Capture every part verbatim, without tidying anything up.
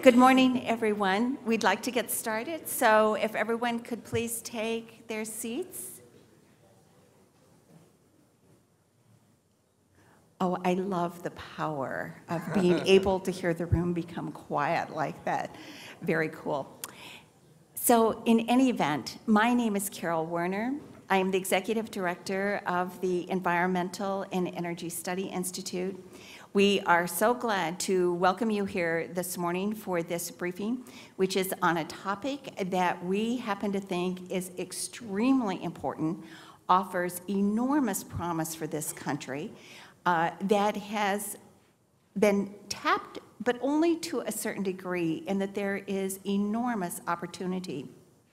Good morning, everyone. We'd like to get started, so if everyone could please take their seats. Oh, I love the power of being able to hear the room become quiet like that. Very cool. So in any event, my name is Carol Werner. I am the Executive Director of the Environmental and Energy Study Institute. We are so glad to welcome you here this morning for this briefing, which is on a topic that we happen to think is extremely important, offers enormous promise for this country, uh, that has been tapped, but only to a certain degree, and that there is enormous opportunity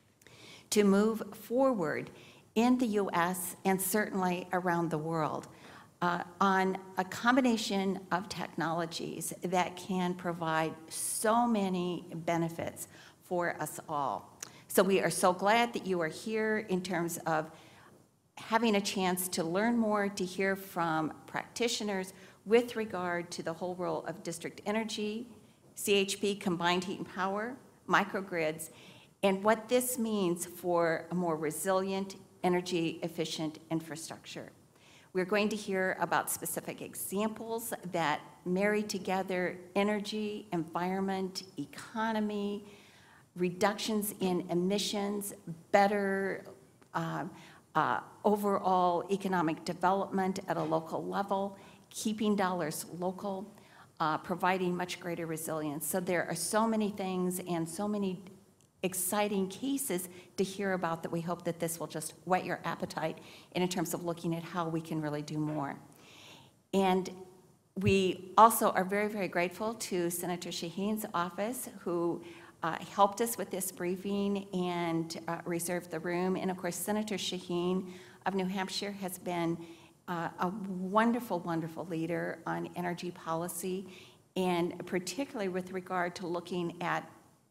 to move forward in the U S and certainly around the world uh, on a combination of technologies that can provide so many benefits for us all. So we are so glad that you are here in terms of having a chance to learn more, to hear from practitioners with regard to the whole role of district energy, C H P, combined heat and power, microgrids, and what this means for a more resilient, energy efficient infrastructure. We're going to hear about specific examples that marry together energy, environment, economy, reductions in emissions, better uh, uh, overall economic development at a local level, keeping dollars local, uh, providing much greater resilience. So there are so many things and so many exciting cases to hear about that we hope that this will just whet your appetite in terms of looking at how we can really do more. And we also are very, very grateful to Senator Shaheen's office, who uh, helped us with this briefing and uh, reserved the room. And of course, Senator Shaheen of New Hampshire has been uh, a wonderful, wonderful leader on energy policy, and particularly with regard to looking at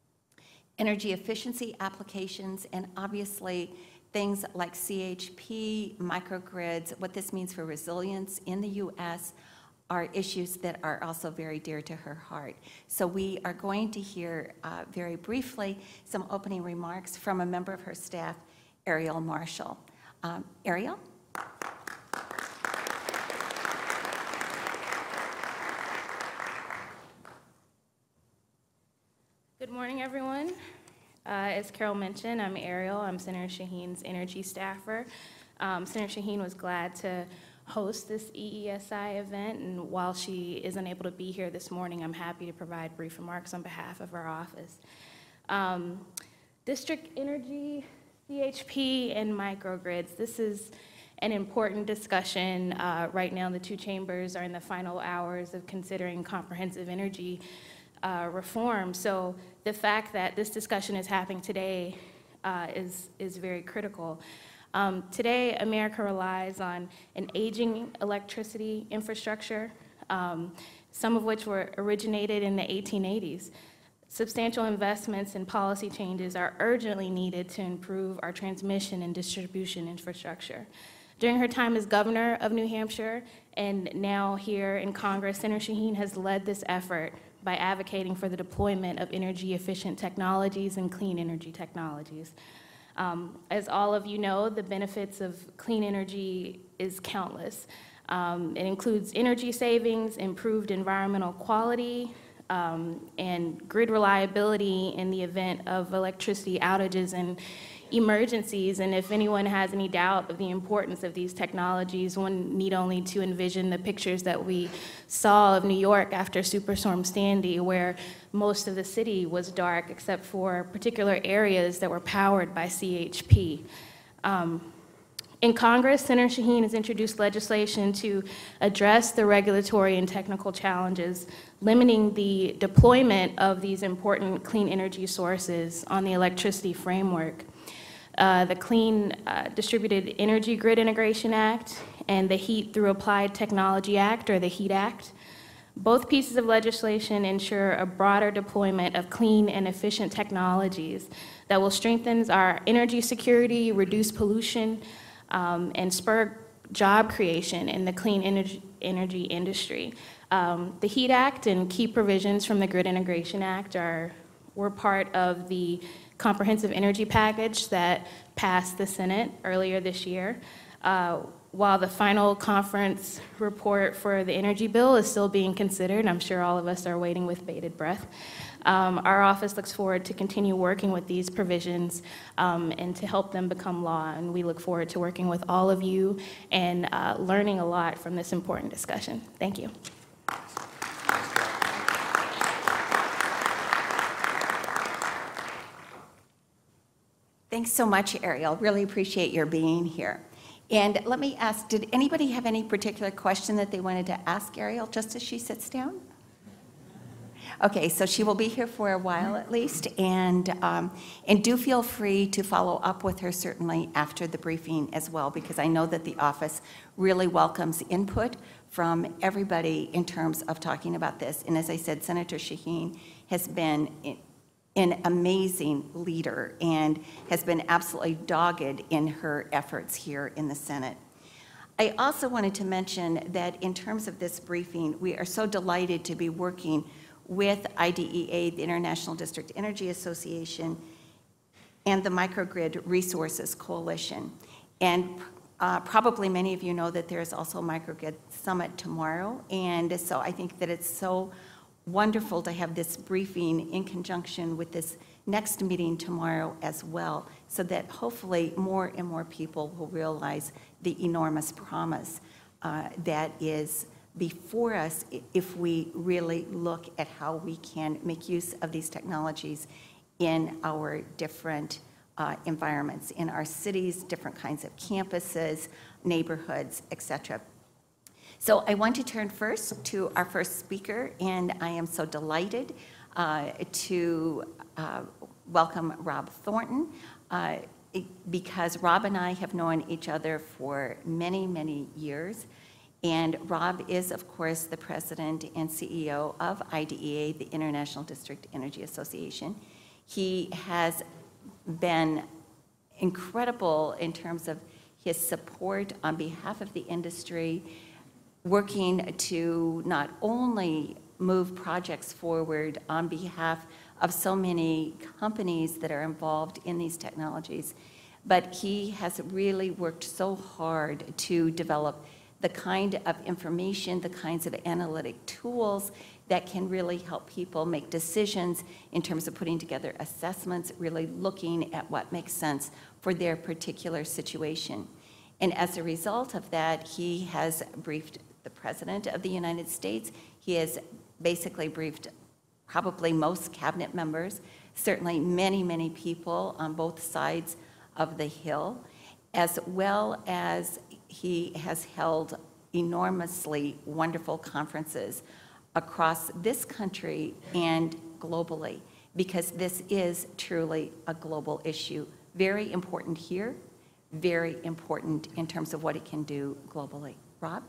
energy efficiency applications, and obviously things like C H P, microgrids, what this means for resilience in the U S are issues that are also very dear to her heart. So we are going to hear uh, very briefly some opening remarks from a member of her staff, Ariel Marshall. Um, Ariel? Good morning, everyone. Uh, as Carol mentioned, I'm Ariel. I'm Senator Shaheen's energy staffer. Um, Senator Shaheen was glad to host this E E S I event, and while she is unable to be here this morning, I'm happy to provide brief remarks on behalf of our office. Um, district energy, C H P, and microgrids. This is an important discussion. Uh, right now, the two chambers are in the final hours of considering comprehensive energy Uh, reform. So the fact that this discussion is happening today uh, is, is very critical. Um, today, America relies on an aging electricity infrastructure, um, some of which were originated in the eighteen eighties. Substantial investments and policy changes are urgently needed to improve our transmission and distribution infrastructure. During her time as governor of New Hampshire and now here in Congress, Senator Shaheen has led this effort by advocating for the deployment of energy-efficient technologies and clean energy technologies. Um, as all of you know, the benefits of clean energy is countless. Um, it includes energy savings, improved environmental quality, um, and grid reliability in the event of electricity outages and emergencies. And if anyone has any doubt of the importance of these technologies, one need only to envision the pictures that we saw of New York after Superstorm Sandy, where most of the city was dark except for particular areas that were powered by C H P. Um, in Congress, Senator Shaheen has introduced legislation to address the regulatory and technical challenges limiting the deployment of these important clean energy sources on the electricity framework. Uh, the Clean uh, Distributed Energy Grid Integration Act and the Heat Through Applied Technology Act, or the HEAT Act. Both pieces of legislation ensure a broader deployment of clean and efficient technologies that will strengthen our energy security, reduce pollution, um, and spur job creation in the clean energy, energy industry. Um, the HEAT Act and key provisions from the Grid Integration Act are, were part of the comprehensive energy package that passed the Senate earlier this year. Uh, while the final conference report for the energy bill is still being considered, I'm sure all of us are waiting with bated breath. Um, our office looks forward to continue working with these provisions um, and to help them become law, and we look forward to working with all of you and uh, learning a lot from this important discussion. Thank you. Thanks so much, Ariel. Really appreciate your being here. And let me ask, did anybody have any particular question that they wanted to ask Ariel just as she sits down? Okay, so she will be here for a while at least, and, um, and do feel free to follow up with her certainly after the briefing as well, because I know that the office really welcomes input from everybody in terms of talking about this. And as I said, Senator Shaheen has been an amazing leader and has been absolutely dogged in her efforts here in the Senate. I also wanted to mention that in terms of this briefing, we are so delighted to be working with I D E A, the International District Energy Association, and the Microgrid Resources Coalition. And uh, probably many of you know that there is also a Microgrid Summit tomorrow, and so I think that it's so wonderful to have this briefing in conjunction with this next meeting tomorrow as well, so that hopefully more and more people will realize the enormous promise uh, that is before us if we really look at how we can make use of these technologies in our different uh, environments, in our cities, different kinds of campuses, neighborhoods, et cetera. So I want to turn first to our first speaker, and I am so delighted uh, to uh, welcome Rob Thornton, uh, because Rob and I have known each other for many, many years. And Rob is, of course, the president and C E O of I D E A, the International District Energy Association. He has been incredible in terms of his support on behalf of the industry, working to not only move projects forward on behalf of so many companies that are involved in these technologies, but he has really worked so hard to develop the kind of information, the kinds of analytic tools that can really help people make decisions in terms of putting together assessments, really looking at what makes sense for their particular situation. And as a result of that, he has briefed the President of the United States. He has basically briefed probably most cabinet members, certainly many, many people on both sides of the Hill, as well as he has held enormously wonderful conferences across this country and globally, because this is truly a global issue. Very important here, very important in terms of what it can do globally. Rob?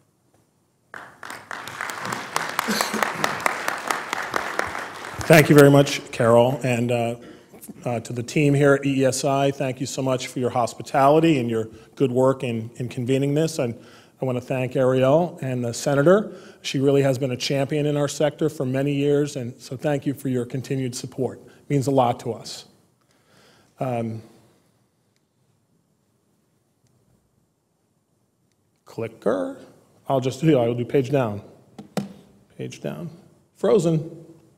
Thank you very much, Carol, and uh, uh, to the team here at E E S I, thank you so much for your hospitality and your good work in, in convening this. And I want to thank Ariel and the Senator. She really has been a champion in our sector for many years, and so thank you for your continued support. It means a lot to us. Um, clicker. I'll just do, I'll do page down. Page down. Frozen.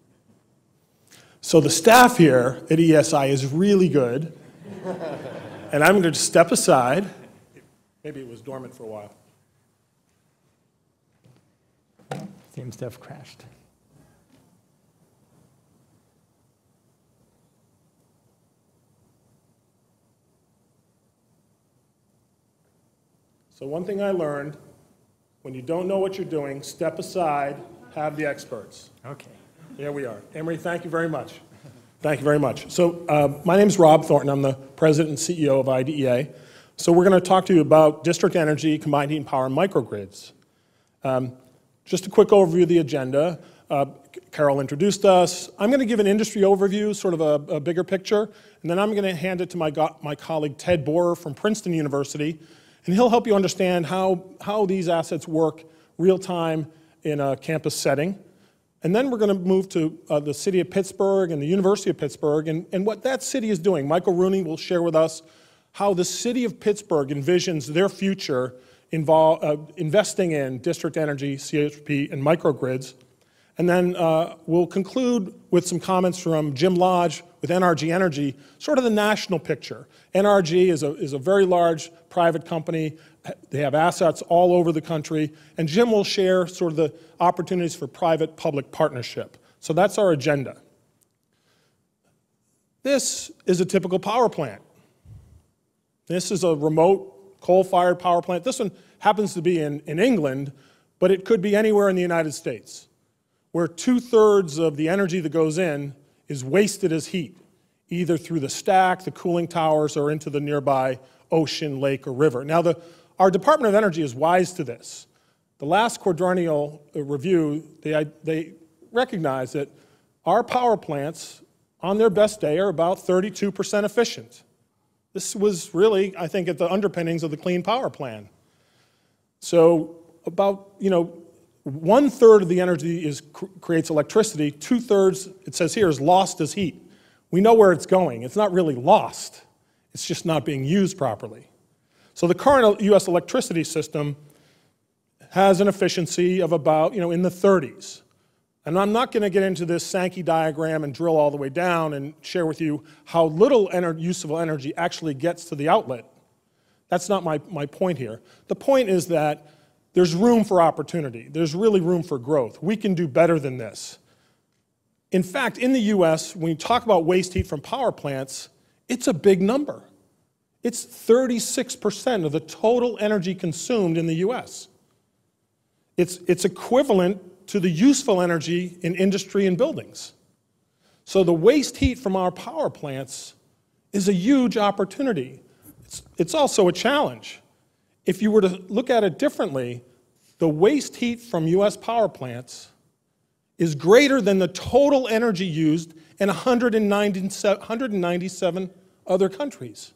So the staff here at E E S I is really good, and I'm going to step aside. Maybe it was dormant for a while. Seems to have crashed. So one thing I learned, when you don't know what you're doing, step aside, have the experts. Okay. There we are. Emery, thank you very much. Thank you very much. So uh, my name is Rob Thornton. I'm the president and C E O of I D E A. So we're going to talk to you about district energy, combined heat and power, and microgrids. Um, just a quick overview of the agenda. Uh, Carol introduced us. I'm going to give an industry overview, sort of a, a bigger picture, and then I'm going to hand it to my, go my colleague Ted Borer from Princeton University, and he'll help you understand how, how these assets work real time in a campus setting. And then we're going to move to uh, the city of Pittsburgh and the University of Pittsburgh. And, and what that city is doing, Michael Rooney will share with us how the city of Pittsburgh envisions their future involve, uh, investing in district energy, C H P, and microgrids. And then uh, we'll conclude with some comments from Jim Lodge with N R G Energy, sort of the national picture. N R G is a, is a very large private company. They have assets all over the country. And Jim will share sort of the opportunities for private-public partnership. So that's our agenda. This is a typical power plant. This is a remote coal-fired power plant. This one happens to be in, in England, but it could be anywhere in the United States, where two-thirds of the energy that goes in is wasted as heat, either through the stack, the cooling towers, or into the nearby ocean, lake, or river. Now, the, our Department of Energy is wise to this. The last quadrennial review, they, they recognized that our power plants, on their best day, are about thirty-two percent efficient. This was really, I think, at the underpinnings of the Clean Power Plan. So about, you know, one-third of the energy is, creates electricity, two-thirds, it says here, is lost as heat. We know where it's going. It's not really lost. It's just not being used properly. So the current U S electricity system has an efficiency of about, you know, in the thirties. And I'm not going to get into this Sankey diagram and drill all the way down and share with you how little ener- usable energy actually gets to the outlet. That's not my, my point here. The point is that there's room for opportunity. There's really room for growth. We can do better than this. In fact, in the U S, when you talk about waste heat from power plants, it's a big number. It's thirty-six percent of the total energy consumed in the U S. It's, it's equivalent to the useful energy in industry and buildings. So the waste heat from our power plants is a huge opportunity. It's, it's also a challenge. If you were to look at it differently, the waste heat from U S power plants is greater than the total energy used in one hundred ninety-seven other countries.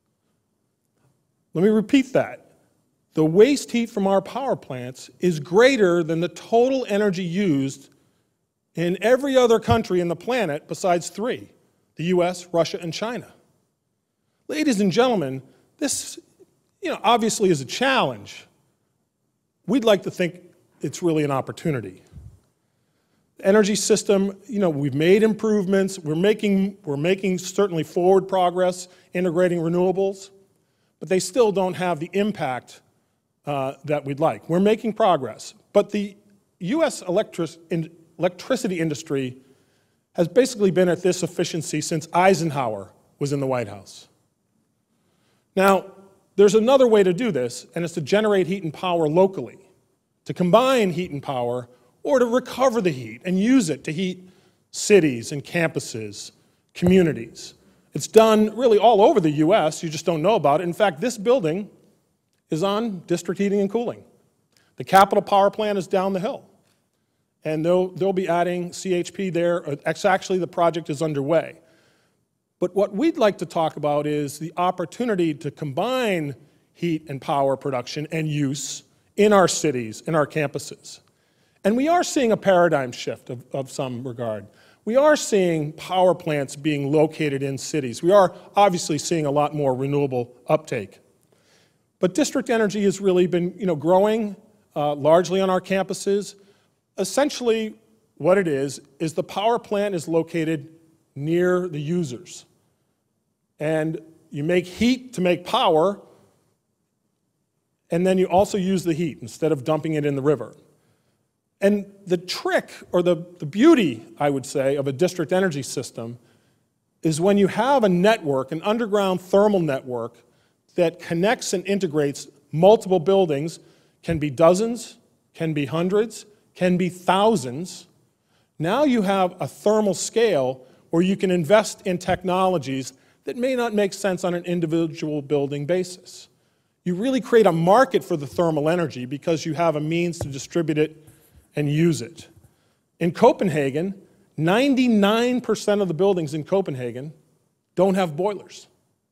Let me repeat that. The waste heat from our power plants is greater than the total energy used in every other country in the planet besides three, the U S, Russia, and China. Ladies and gentlemen, this, you know, obviously is a challenge. We'd like to think it's really an opportunity. The energy system, you know, we've made improvements. We're making, we're making certainly forward progress integrating renewables, but they still don't have the impact uh, that we'd like. We're making progress, but the U S electric, in, electricity industry has basically been at this efficiency since Eisenhower was in the White House. Now, there's another way to do this, and it's to generate heat and power locally, to combine heat and power, or to recover the heat and use it to heat cities and campuses, communities. It's done really all over the U S, you just don't know about it. In fact, this building is on district heating and cooling. The Capitol Power Plant is down the hill, and they'll, they'll be adding C H P there. It's actually, the project is underway. But what we'd like to talk about is the opportunity to combine heat and power production and use in our cities, in our campuses. And we are seeing a paradigm shift of, of some regard. We are seeing power plants being located in cities. We are obviously seeing a lot more renewable uptake. But district energy has really been, you know, growing uh, largely on our campuses. Essentially, what it is, is the power plant is located near the users. And you make heat to make power, and then you also use the heat instead of dumping it in the river. And the trick, or the, the beauty, I would say, of a district energy system is when you have a network, an underground thermal network, that connects and integrates multiple buildings, can be dozens, can be hundreds, can be thousands. Now you have a thermal scale where you can invest in technologies that may not make sense on an individual building basis. You really create a market for the thermal energy because you have a means to distribute it and use it. In Copenhagen, ninety-nine percent of the buildings in Copenhagen don't have boilers.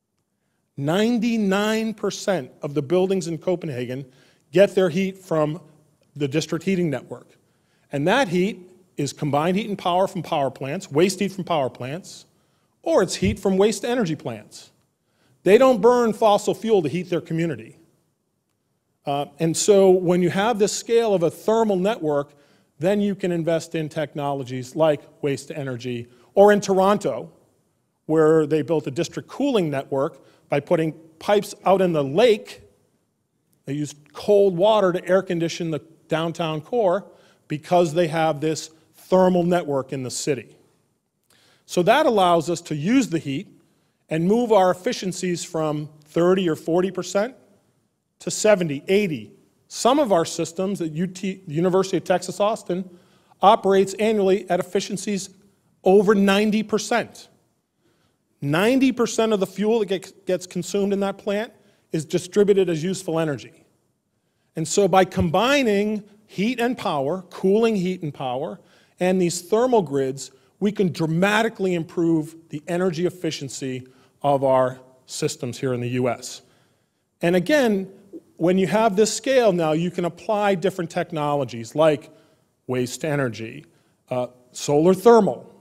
ninety-nine percent of the buildings in Copenhagen get their heat from the district heating network. And that heat is combined heat and power from power plants, waste heat from power plants, or it's heat from waste energy plants. They don't burn fossil fuel to heat their community. Uh, and so when you have this scale of a thermal network, then you can invest in technologies like waste energy, or in Toronto, where they built a district cooling network by putting pipes out in the lake. They used cold water to air condition the downtown core because they have this thermal network in the city. So that allows us to use the heat and move our efficiencies from thirty or forty percent to seventy, eighty. Some of our systems at U T, the University of Texas, Austin, operates annually at efficiencies over ninety percent. ninety percent of the fuel that gets consumed in that plant is distributed as useful energy. And so by combining heat and power, cooling heat and power, and these thermal grids, we can dramatically improve the energy efficiency of our systems here in the U S. And again, when you have this scale now, you can apply different technologies like waste energy, uh, solar thermal,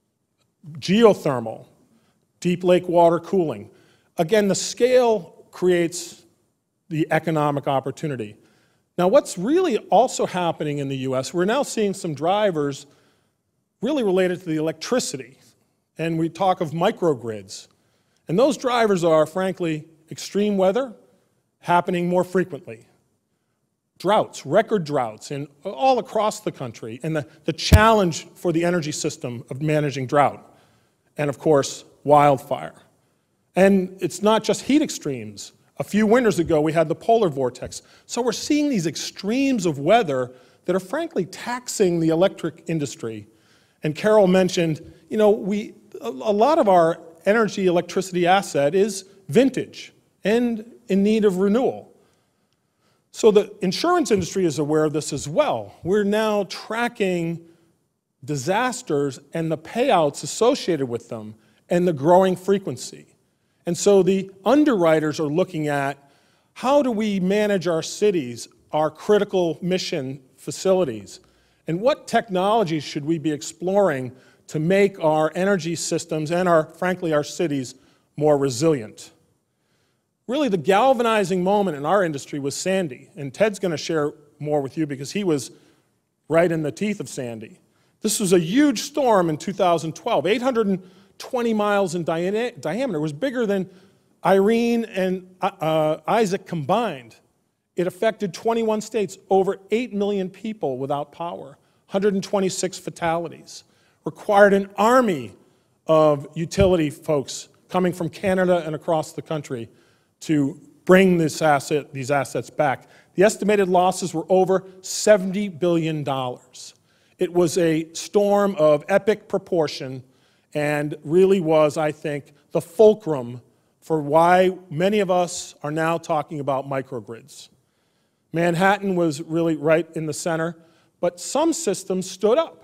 geothermal, deep lake water cooling. Again, the scale creates the economic opportunity. Now, what's really also happening in the U S, we're now seeing some drivers really related to the electricity. And we talk of microgrids. And those drivers are, frankly, extreme weather happening more frequently. Droughts, record droughts in all across the country, and the, the challenge for the energy system of managing drought. And of course, wildfire. And it's not just heat extremes. A few winters ago, we had the polar vortex. So we're seeing these extremes of weather that are frankly taxing the electric industry. And Carol mentioned, you know, we, a, a lot of our energy electricity asset is vintage and in need of renewal. So the insurance industry is aware of this as well. We're now tracking disasters and the payouts associated with them and the growing frequency. And so the underwriters are looking at how do we manage our cities, our critical mission facilities, and what technologies should we be exploring to make our energy systems and, our, frankly, our cities more resilient. Really, the galvanizing moment in our industry was Sandy, and Ted's going to share more with you because he was right in the teeth of Sandy. This was a huge storm in two thousand twelve, eight hundred twenty miles in dia diameter. It was bigger than Irene and uh, Isaac combined. It affected twenty-one states, over eight million people without power, one hundred twenty-six fatalities. Required an army of utility folks coming from Canada and across the country to bring this asset, these assets back. The estimated losses were over seventy billion dollars. It was a storm of epic proportion and really was, I think, the fulcrum for why many of us are now talking about microgrids. Manhattan was really right in the center, but some systems stood up.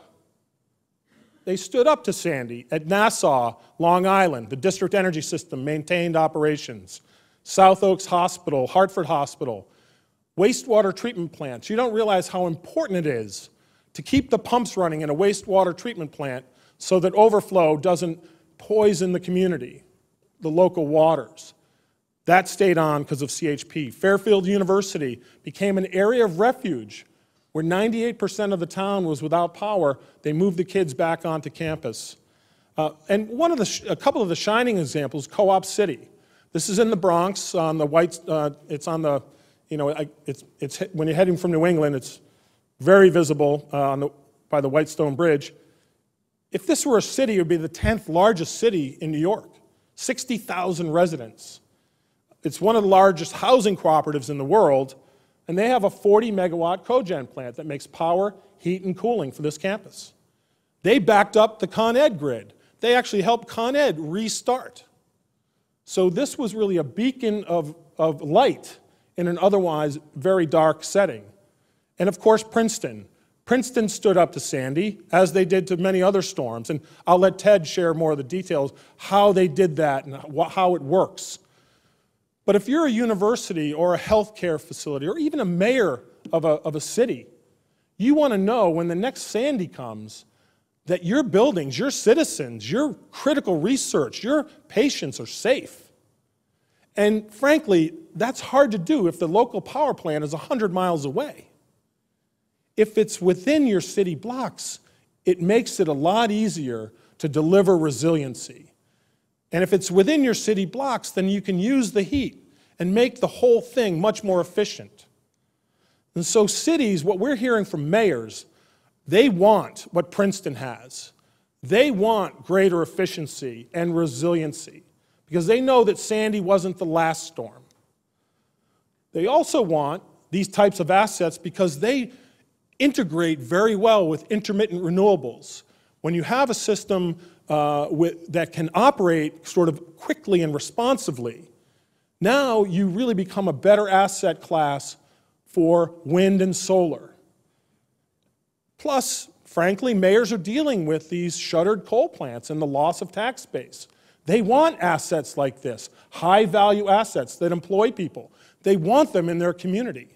They stood up to Sandy. At Nassau, Long Island, the district energy system maintained operations. South Oaks Hospital, Hartford Hospital, wastewater treatment plants. You don't realize how important it is to keep the pumps running in a wastewater treatment plant so that overflow doesn't poison the community, the local waters. That stayed on because of C H P. Fairfield University became an area of refuge where ninety-eight percent of the town was without power. They moved the kids back onto campus. Uh, and one of the sh a couple of the shining examples, Co-op City. This is in the Bronx on the white, uh, it's on the, you know, it's, it's, when you're heading from New England, it's very visible uh, on the, by the Whitestone Bridge. If this were a city, it would be the tenth largest city in New York, sixty thousand residents. It's one of the largest housing cooperatives in the world, and they have a forty megawatt cogen plant that makes power, heat, and cooling for this campus. They backed up the Con Ed grid. They actually helped Con Ed restart. So this was really a beacon of, of light in an otherwise very dark setting. And of course, Princeton. Princeton stood up to Sandy, as they did to many other storms. And I'll let Ted share more of the details, how they did that and how it works. But if you're a university or a healthcare facility or even a mayor of a, of a city, You want to know when the next Sandy comes that your buildings, your citizens, your critical research, your patients are safe. And frankly, that's hard to do if the local power plant is one hundred miles away. If it's within your city blocks, it makes it a lot easier to deliver resiliency. And if it's within your city blocks, then you can use the heat and make the whole thing much more efficient. And so cities, what we're hearing from mayors, they want what Princeton has. They want greater efficiency and resiliency because they know that Sandy wasn't the last storm. They also want these types of assets because they integrate very well with intermittent renewables. When you have a system uh, with, that can operate sort of quickly and responsively, now you really become a better asset class for wind and solar. Plus, frankly, mayors are dealing with these shuttered coal plants and the loss of tax base. They want assets like this, high-value assets that employ people. They want them in their community.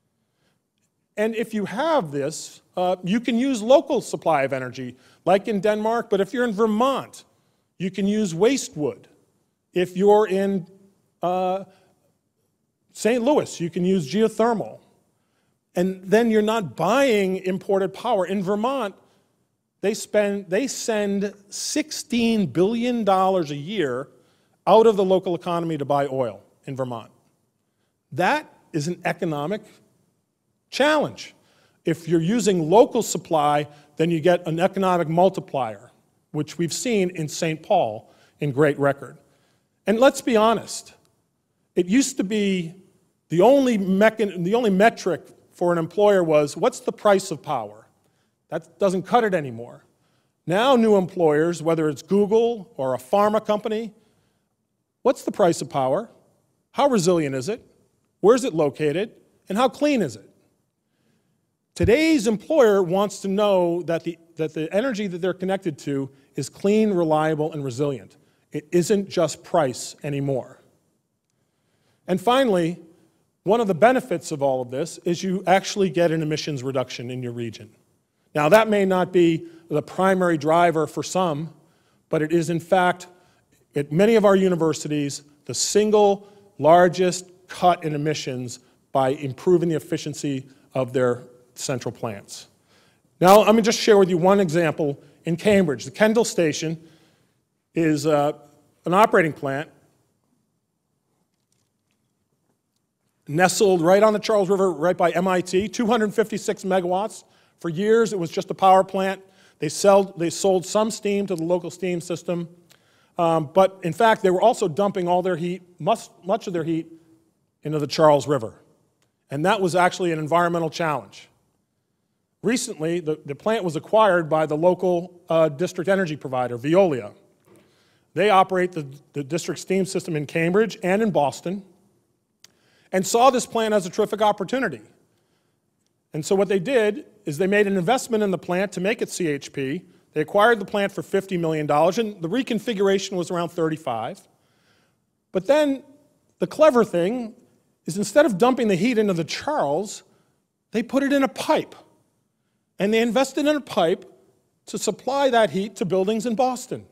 And if you have this, uh, you can use local supply of energy, like in Denmark, but if you're in Vermont, you can use waste wood. If you're in uh, Saint Louis, you can use geothermal. And then you're not buying imported power. In Vermont, they spend, they send sixteen billion dollars a year out of the local economy to buy oil in Vermont. That is an economic challenge. If you're using local supply, then you get an economic multiplier, which we've seen in Saint Paul in great record. And let's be honest, it used to be the only, mechan- the only metric for an employer was, what's the price of power? That doesn't cut it anymore. Now new employers, whether it's Google or a pharma company, what's the price of power? How resilient is it? Where is it located? And how clean is it? Today's employer wants to know that the, that the energy that they're connected to is clean, reliable, and resilient. It isn't just price anymore. And finally, one of the benefits of all of this is you actually get an emissions reduction in your region. Now, that may not be the primary driver for some, but it is in fact, at many of our universities, the single largest cut in emissions by improving the efficiency of their central plants. Now, let me just share with you one example in Cambridge. The Kendall Station is uh, an operating plant nestled right on the Charles River, right by M I T, two hundred fifty-six megawatts. For years, it was just a power plant. They, sell, they sold some steam to the local steam system. Um, but in fact, they were also dumping all their heat, much, much of their heat, into the Charles River. And that was actually an environmental challenge. Recently, the, the plant was acquired by the local uh, district energy provider, Veolia. They operate the, the district steam system in Cambridge and in Boston, and saw this plant as a terrific opportunity. And so what they did is they made an investment in the plant to make it C H P. They acquired the plant for fifty million dollars, and the reconfiguration was around thirty-five. But then the clever thing is instead of dumping the heat into the Charles, they put it in a pipe. And they invested in a pipe to supply that heat to buildings in Boston.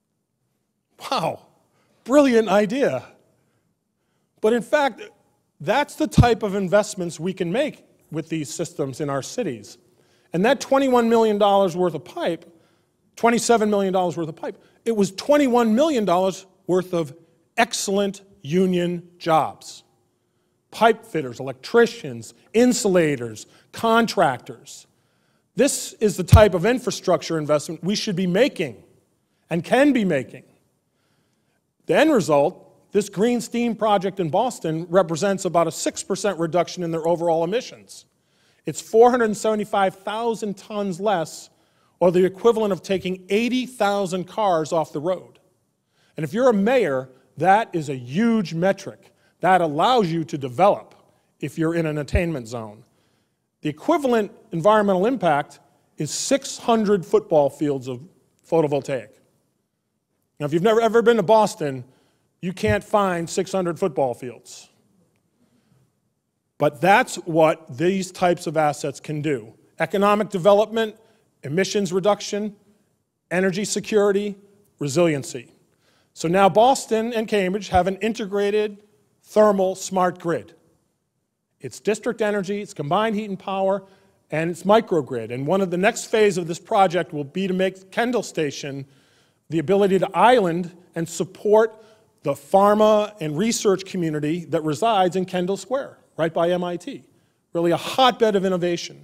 Wow, brilliant idea. But in fact, that's the type of investments we can make with these systems in our cities. And that twenty-one million dollars worth of pipe, twenty-seven million dollars worth of pipe, it was twenty-one million dollars worth of excellent union jobs. Pipe fitters, electricians, insulators, contractors. This is the type of infrastructure investment we should be making and can be making. The end result, this green steam project in Boston represents about a six percent reduction in their overall emissions. It's four hundred seventy-five thousand tons less, or the equivalent of taking eighty thousand cars off the road. And if you're a mayor, that is a huge metric. That allows you to develop if you're in an attainment zone. The equivalent environmental impact is six hundred football fields of photovoltaic. Now, if you've never ever been to Boston, you can't find six hundred football fields. But that's what these types of assets can do. economic development, emissions reduction, energy security, resiliency. So now Boston and Cambridge have an integrated thermal smart grid. It's district energy, it's combined heat and power, and it's microgrid. And one of the next phase of this project will be to make Kendall Station the ability to island and support the pharma and research community that resides in Kendall Square, right by M I T. Really a hotbed of innovation.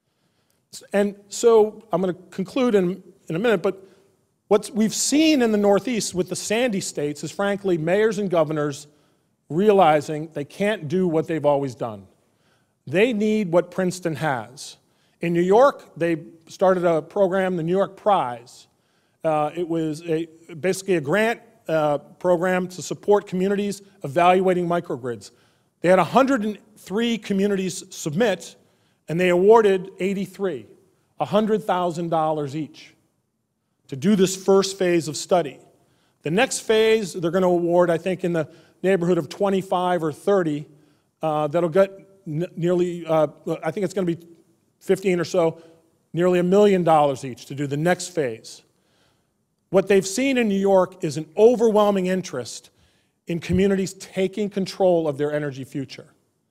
And so I'm going to conclude in, in a minute, but what we've seen in the Northeast with the Sandy states is, frankly, mayors and governors realizing they can't do what they've always done. They need what Princeton has. In New York, they started a program, the New York Prize. Uh, it was a, basically a grant uh, program to support communities evaluating microgrids. They had one hundred three communities submit, and they awarded eighty-three, one hundred thousand dollars each, to do this first phase of study. The next phase, they're going to award, I think, in the neighborhood of twenty-five or thirty, uh, that'll get n nearly, uh, I think it's going to be fifteen or so, nearly a million dollars each to do the next phase. What they've seen in New York is an overwhelming interest in communities taking control of their energy future.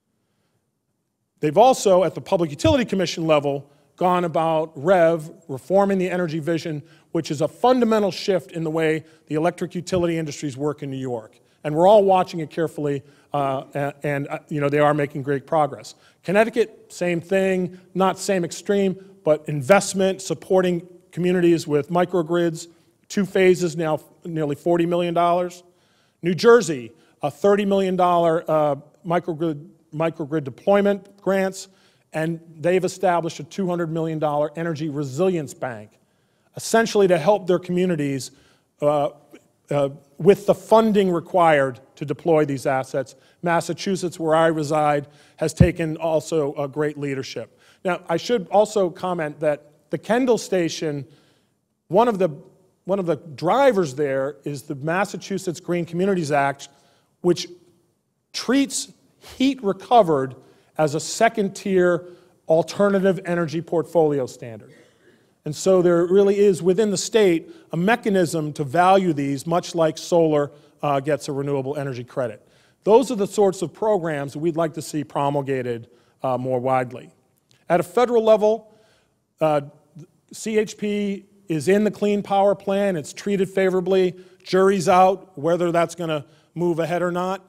They've also, at the Public Utility Commission level, gone about REV, reforming the energy vision, which is a fundamental shift in the way the electric utility industries work in New York. And we're all watching it carefully, uh, and, and uh, you know, they are making great progress. Connecticut, same thing, not same extreme, but investment, supporting communities with microgrids, two phases now, nearly forty million dollars. New Jersey, a thirty million dollars uh, microgrid, microgrid deployment grants, and they've established a two hundred million dollars energy resilience bank, essentially to help their communities uh, uh, with the funding required to deploy these assets. Massachusetts, where I reside, has taken also a great leadership. Now, I should also comment that the Kendall Station, one of the One of the drivers there is the Massachusetts Green Communities Act, which treats heat recovered as a second-tier alternative energy portfolio standard. And so there really is, within the state, a mechanism to value these, much like solar uh, gets a renewable energy credit. Those are the sorts of programs that we'd like to see promulgated uh, more widely. At a federal level, uh, C H P is in the Clean Power Plan. It's treated favorably. Jury's out whether that's going to move ahead or not.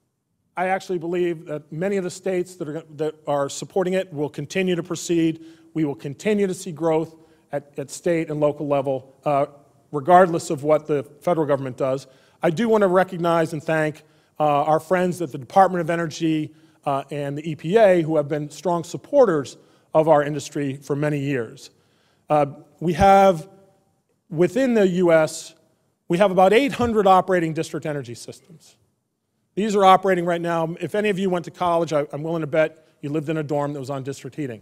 I actually believe that many of the states that are, that are supporting it will continue to proceed. We will continue to see growth at, at state and local level, uh, regardless of what the federal government does. I do want to recognize and thank uh, our friends at the Department of Energy uh, and the E P A, who have been strong supporters of our industry for many years. Uh, we have, within the U S, we have about eight hundred operating district energy systems. These are operating right now. If any of you went to college, I, I'm willing to bet you lived in a dorm that was on district heating.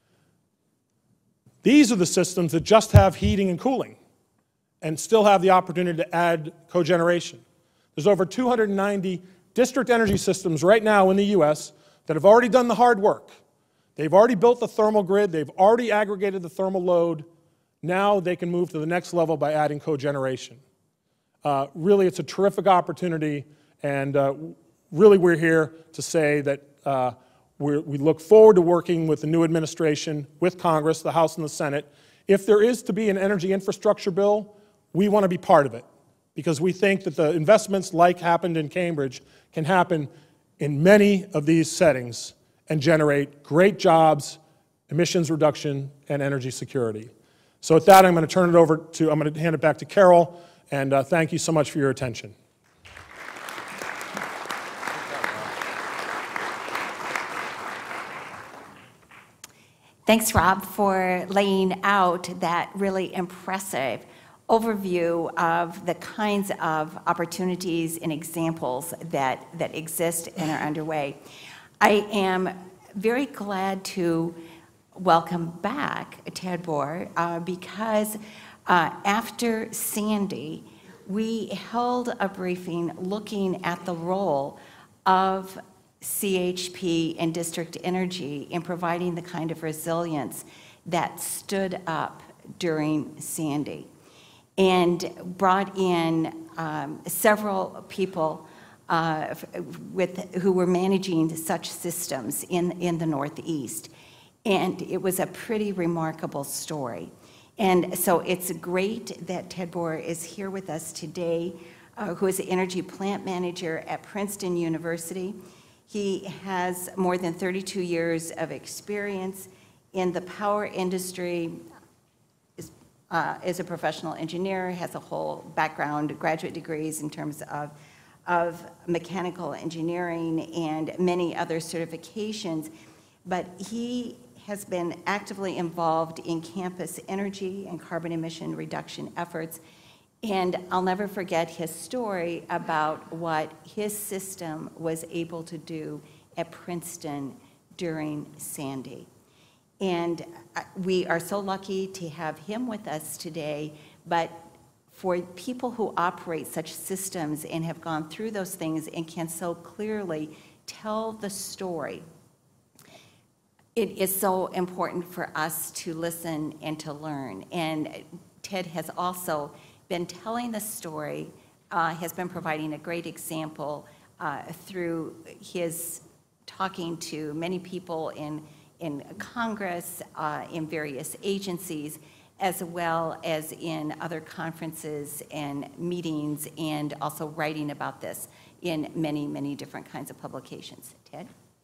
These are the systems that just have heating and cooling and still have the opportunity to add cogeneration. There's over two hundred ninety district energy systems right now in the U S that have already done the hard work. They've already built the thermal grid. They've already aggregated the thermal load. Now they can move to the next level by adding cogeneration. Uh, really, it's a terrific opportunity, and uh, really we're here to say that uh, we're, we look forward to working with the new administration, with Congress, the House and the Senate. If there is to be an energy infrastructure bill, we want to be part of it, because we think that the investments like happened in Cambridge can happen in many of these settings and generate great jobs, emissions reduction, and energy security. So with that, I'm going to turn it over to, I'm going to hand it back to Carol, and uh, thank you so much for your attention. Thanks, Rob, for laying out that really impressive overview of the kinds of opportunities and examples that, that exist and are underway. I am very glad to welcome back Ted Bohr uh, because uh, after Sandy, we held a briefing looking at the role of C H P and district energy in providing the kind of resilience that stood up during Sandy and brought in um, several people uh, with, who were managing such systems in, in the Northeast. And it was a pretty remarkable story. And so it's great that Ted Boer is here with us today, uh, who is the energy plant manager at Princeton University. He has more than thirty-two years of experience in the power industry, is, uh, is a professional engineer, has a whole background, graduate degrees in terms of, of mechanical engineering and many other certifications. But he has been actively involved in campus energy and carbon emission reduction efforts. And I'll never forget his story about what his system was able to do at Princeton during Sandy. And we are so lucky to have him with us today, but for people who operate such systems and have gone through those things and can so clearly tell the story, it is so important for us to listen and to learn. And Ted has also been telling the story, uh, has been providing a great example uh, through his talking to many people in, in Congress, uh, in various agencies, as well as in other conferences and meetings, and also writing about this in many, many different kinds of publications. Ted?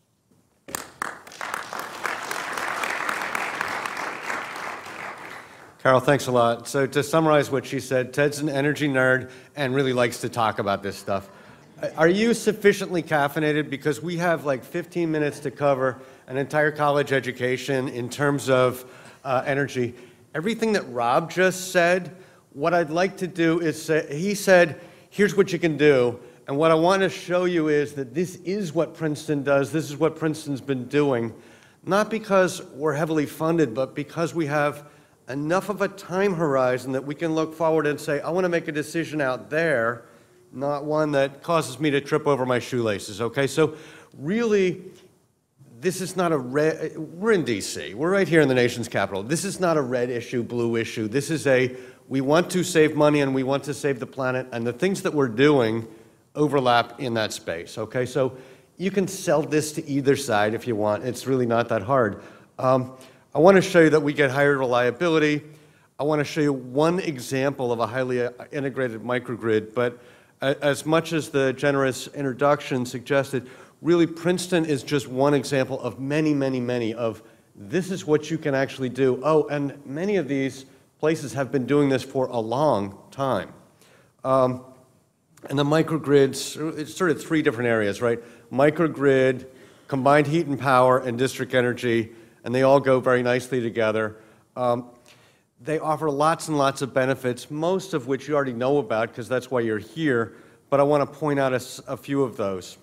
Carol, thanks a lot. So to summarize what she said, Ted's an energy nerd and really likes to talk about this stuff. Are you sufficiently caffeinated? Because we have like fifteen minutes to cover an entire college education in terms of uh, energy. Everything that Rob just said, what I'd like to do is say, he said, here's what you can do. And what I want to show you is that this is what Princeton does. This is what Princeton's been doing. Not because we're heavily funded, but because we have enough of a time horizon that we can look forward and say, I want to make a decision out there, not one that causes me to trip over my shoelaces, okay? So really, this is not a red, we're in D C, we're right here in the nation's capital. This is not a red issue, blue issue. This is a, we want to save money and we want to save the planet, and the things that we're doing overlap in that space, okay? So you can sell this to either side if you want. It's really not that hard. Um, I want to show you that we get higher reliability. I want to show you one example of a highly integrated microgrid, but as much as the generous introduction suggested, really Princeton is just one example of many, many, many of this is what you can actually do. Oh, and many of these places have been doing this for a long time. Um, and the microgrids, it's sort of three different areas, right? Microgrid, combined heat and power, and district energy, and they all go very nicely together. Um, they offer lots and lots of benefits, most of which you already know about because that's why you're here, but I want to point out a, a few of those.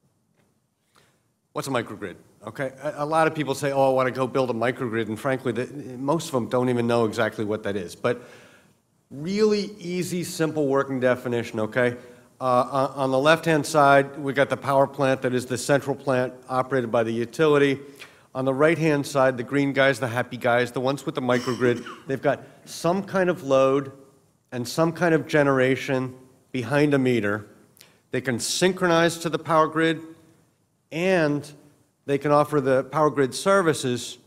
What's a microgrid? Okay, a, a lot of people say, oh, I want to go build a microgrid, and frankly, the, most of them don't even know exactly what that is. But really easy, simple working definition, okay? Uh, on the left-hand side, we got the power plant that is the central plant operated by the utility. On the right-hand side, the green guys, the happy guys, the ones with the microgrid, they've got some kind of load and some kind of generation behind a meter. They can synchronize to the power grid, and they can offer the power grid services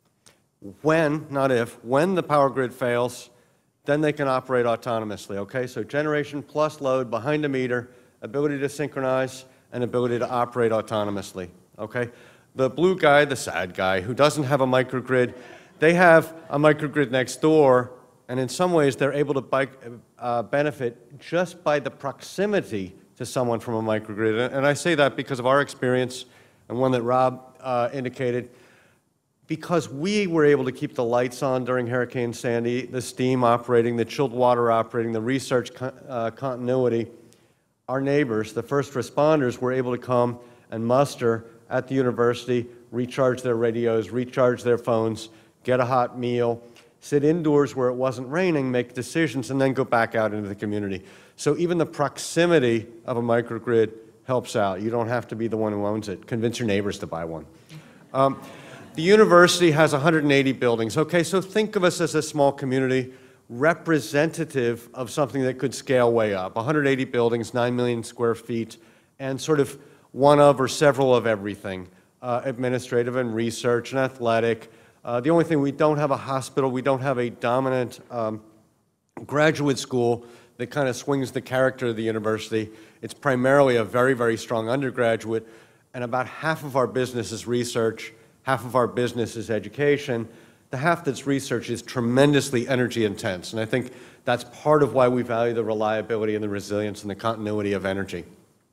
when, not if, when the power grid fails, then they can operate autonomously, okay? So generation plus load behind a meter, ability to synchronize, and ability to operate autonomously, okay? The blue guy, the sad guy, who doesn't have a microgrid, they have a microgrid next door, and in some ways they're able to bike, uh, benefit just by the proximity to someone from a microgrid. And I say that because of our experience, and one that Rob uh, indicated, because we were able to keep the lights on during Hurricane Sandy, the steam operating, the chilled water operating, the research con uh, continuity, our neighbors, the first responders, were able to come and muster at the university, recharge their radios, recharge their phones, get a hot meal, sit indoors where it wasn't raining, make decisions, and then go back out into the community. So even the proximity of a microgrid helps out. You don't have to be the one who owns it. Convince your neighbors to buy one. Um, The university has one hundred eighty buildings. Okay, so think of us as a small community representative of something that could scale way up. one hundred eighty buildings, nine million square feet, and sort of one of or several of everything, uh, administrative and research and athletic. Uh, the only thing, we don't have a hospital, we don't have a dominant um, graduate school that kind of swings the character of the university. It's primarily a very, very strong undergraduate, and about half of our business is research, half of our business is education. The half that's research is tremendously energy intense, and I think that's part of why we value the reliability and the resilience and the continuity of energy.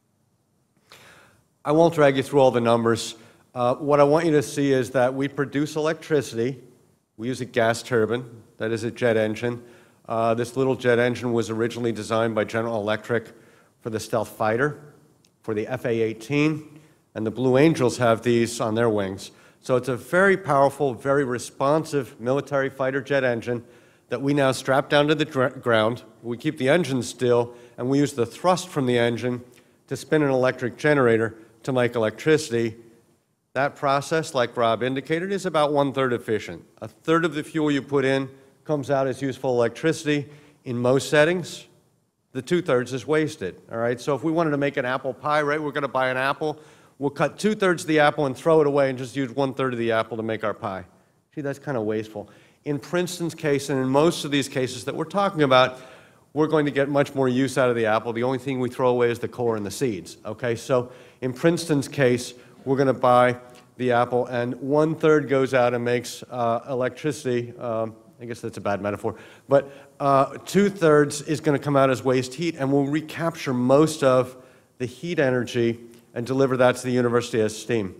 I won't drag you through all the numbers. Uh, what I want you to see is that we produce electricity. We use a gas turbine, that is a jet engine. Uh, this little jet engine was originally designed by General Electric for the stealth fighter, for the F A eighteen, and the Blue Angels have these on their wings. So it's a very powerful, very responsive military fighter jet engine that we now strap down to the ground. We keep the engine still, and we use the thrust from the engine to spin an electric generator to make electricity. That process, like Rob indicated, is about one-third efficient. A third of the fuel you put in comes out as useful electricity. In most settings, the two-thirds is wasted, all right? So if we wanted to make an apple pie, right, we're going to buy an apple. We'll cut two-thirds of the apple and throw it away and just use one-third of the apple to make our pie. See, that's kind of wasteful. In Princeton's case, and in most of these cases that we're talking about, we're going to get much more use out of the apple. The only thing we throw away is the core and the seeds, okay? So in Princeton's case, we're going to buy the apple, and one-third goes out and makes uh, electricity. Um, I guess that's a bad metaphor. But uh, two-thirds is going to come out as waste heat, and we'll recapture most of the heat energy and deliver that to the university as steam.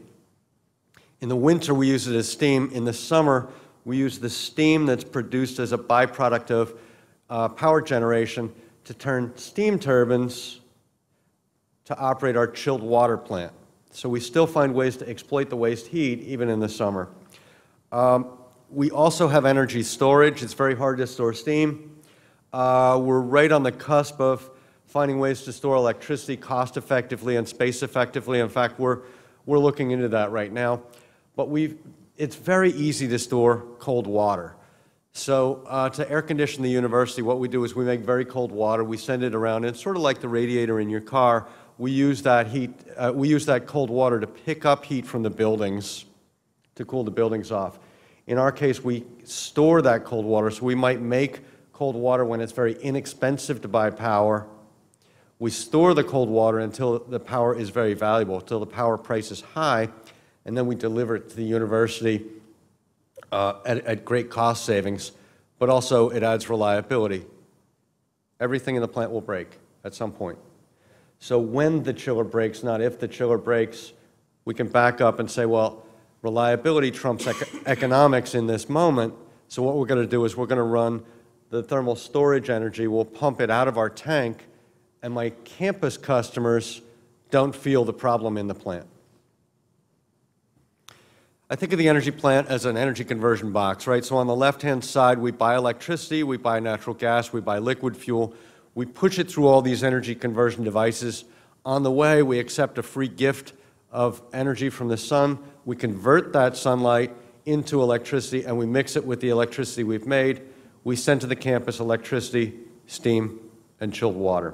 In the winter, we use it as steam. In the summer, we use the steam that's produced as a byproduct of uh, power generation to turn steam turbines to operate our chilled water plant. So we still find ways to exploit the waste heat even in the summer. Um, we also have energy storage. It's very hard to store steam. Uh, we're right on the cusp of finding ways to store electricity cost effectively and space effectively. In fact, we're, we're looking into that right now. But we've, it's very easy to store cold water. So uh, to air condition the university, what we do is we make very cold water. We send it around. It's sort of like the radiator in your car. We use that heat, uh, we use that cold water to pick up heat from the buildings, to cool the buildings off. In our case, we store that cold water, so we might make cold water when it's very inexpensive to buy power. We store the cold water until the power is very valuable, until the power price is high, and then we deliver it to the university uh, at, at great cost savings, but also it adds reliability. Everything in the plant will break at some point. So when the chiller breaks, not if the chiller breaks, we can back up and say, well, reliability trumps ec economics in this moment. So what we're going to do is we're going to run the thermal storage energy, we'll pump it out of our tank, and my campus customers don't feel the problem in the plant. I think of the energy plant as an energy conversion box, right? So on the left-hand side, we buy electricity, we buy natural gas, we buy liquid fuel. We push it through all these energy conversion devices. On the way, we accept a free gift of energy from the sun. We convert that sunlight into electricity, and we mix it with the electricity we've made. We send to the campus electricity, steam, and chilled water.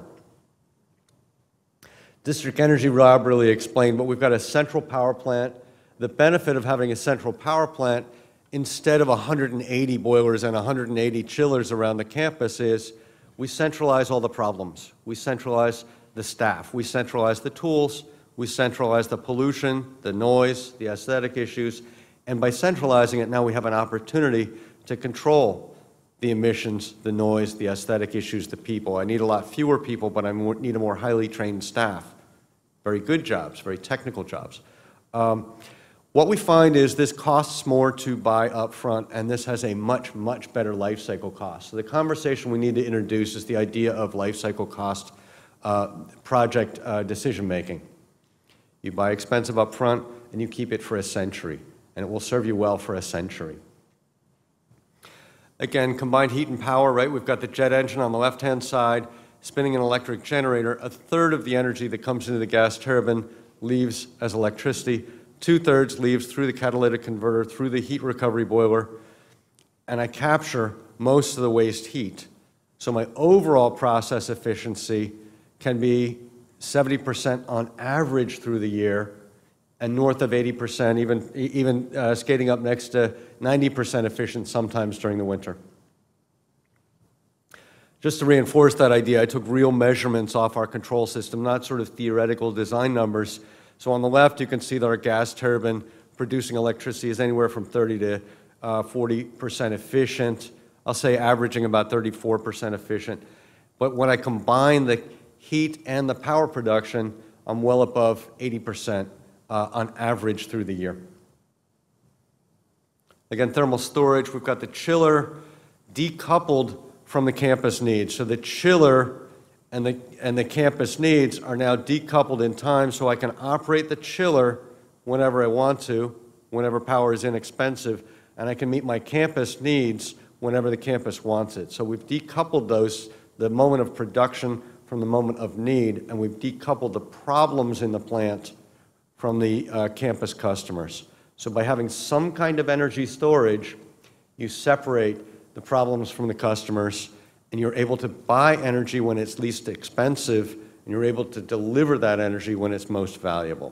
District Energy, Rob really explained, but we've got a central power plant. The benefit of having a central power plant, instead of one hundred eighty boilers and one hundred eighty chillers around the campus, is we centralize all the problems. We centralize the staff. We centralize the tools. We centralize the pollution, the noise, the aesthetic issues. And by centralizing it, now we have an opportunity to control the emissions, the noise, the aesthetic issues, the people. I need a lot fewer people, but I need a more highly trained staff. Very good jobs, very technical jobs. Um, What we find is this costs more to buy up front, and this has a much, much better life cycle cost. So the conversation we need to introduce is the idea of life cycle cost uh, project uh, decision making. You buy expensive up front, and you keep it for a century, and it will serve you well for a century. Again, combined heat and power, right? We've got the jet engine on the left-hand side, spinning an electric generator. A third of the energy that comes into the gas turbine leaves as electricity. two-thirds leaves through the catalytic converter, through the heat recovery boiler, and I capture most of the waste heat. So my overall process efficiency can be seventy percent on average through the year, and north of eighty percent, even, even uh, skating up next to ninety percent efficient sometimes during the winter. Just to reinforce that idea, I took real measurements off our control system, not sort of theoretical design numbers. So on the left, you can see that our gas turbine producing electricity is anywhere from thirty to forty percent efficient. I'll say averaging about thirty-four percent efficient. But when I combine the heat and the power production, I'm well above eighty percent uh, on average through the year. Again, thermal storage, we've got the chiller decoupled from the campus needs. So the chiller and the, and the campus needs are now decoupled in time, so I can operate the chiller whenever I want to, whenever power is inexpensive, and I can meet my campus needs whenever the campus wants it. So we've decoupled those, the moment of production from the moment of need, and we've decoupled the problems in the plant from the uh, campus customers. So by having some kind of energy storage, you separate the problems from the customers, and you're able to buy energy when it's least expensive, and you're able to deliver that energy when it's most valuable.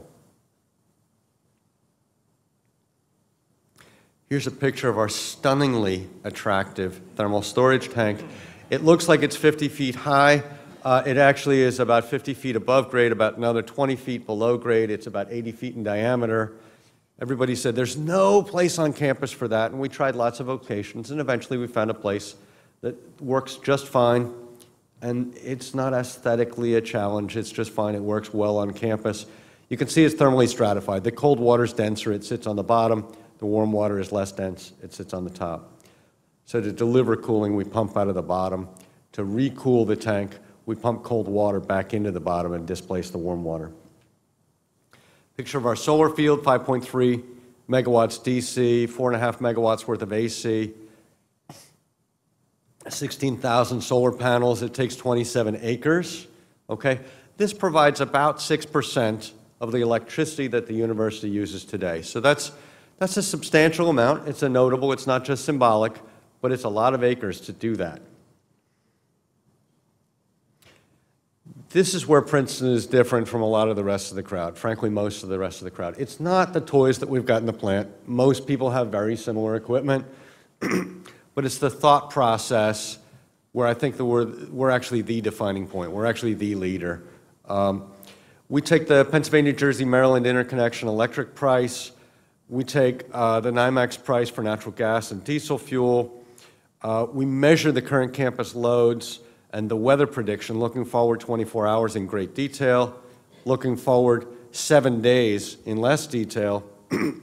Here's a picture of our stunningly attractive thermal storage tank. It looks like it's fifty feet high. Uh, it actually is about fifty feet above grade, about another twenty feet below grade. It's about eighty feet in diameter. Everybody said there's no place on campus for that, and we tried lots of locations, and eventually we found a place that works just fine, and it's not aesthetically a challenge. It's just fine. It works well on campus. You can see it's thermally stratified. The cold water's denser. It sits on the bottom. The warm water is less dense. It sits on the top. So to deliver cooling, we pump out of the bottom. To recool the tank, we pump cold water back into the bottom and displace the warm water. Picture of our solar field, five point three megawatts D C, four and a half megawatts worth of A C, sixteen thousand solar panels. It takes twenty-seven acres, okay? This provides about six percent of the electricity that the university uses today. So that's, that's a substantial amount. It's a notable, it's not just symbolic, but it's a lot of acres to do that. This is where Princeton is different from a lot of the rest of the crowd, frankly, most of the rest of the crowd. It's not the toys that we've got in the plant. Most people have very similar equipment, but it's the thought process where I think that we're, we're actually the defining point. We're actually the leader. Um, we take the Pennsylvania, Jersey, Maryland interconnection electric price. We take uh, the NYMEX price for natural gas and diesel fuel. Uh, we measure the current campus loads and the weather prediction, looking forward twenty-four hours in great detail, looking forward seven days in less detail. And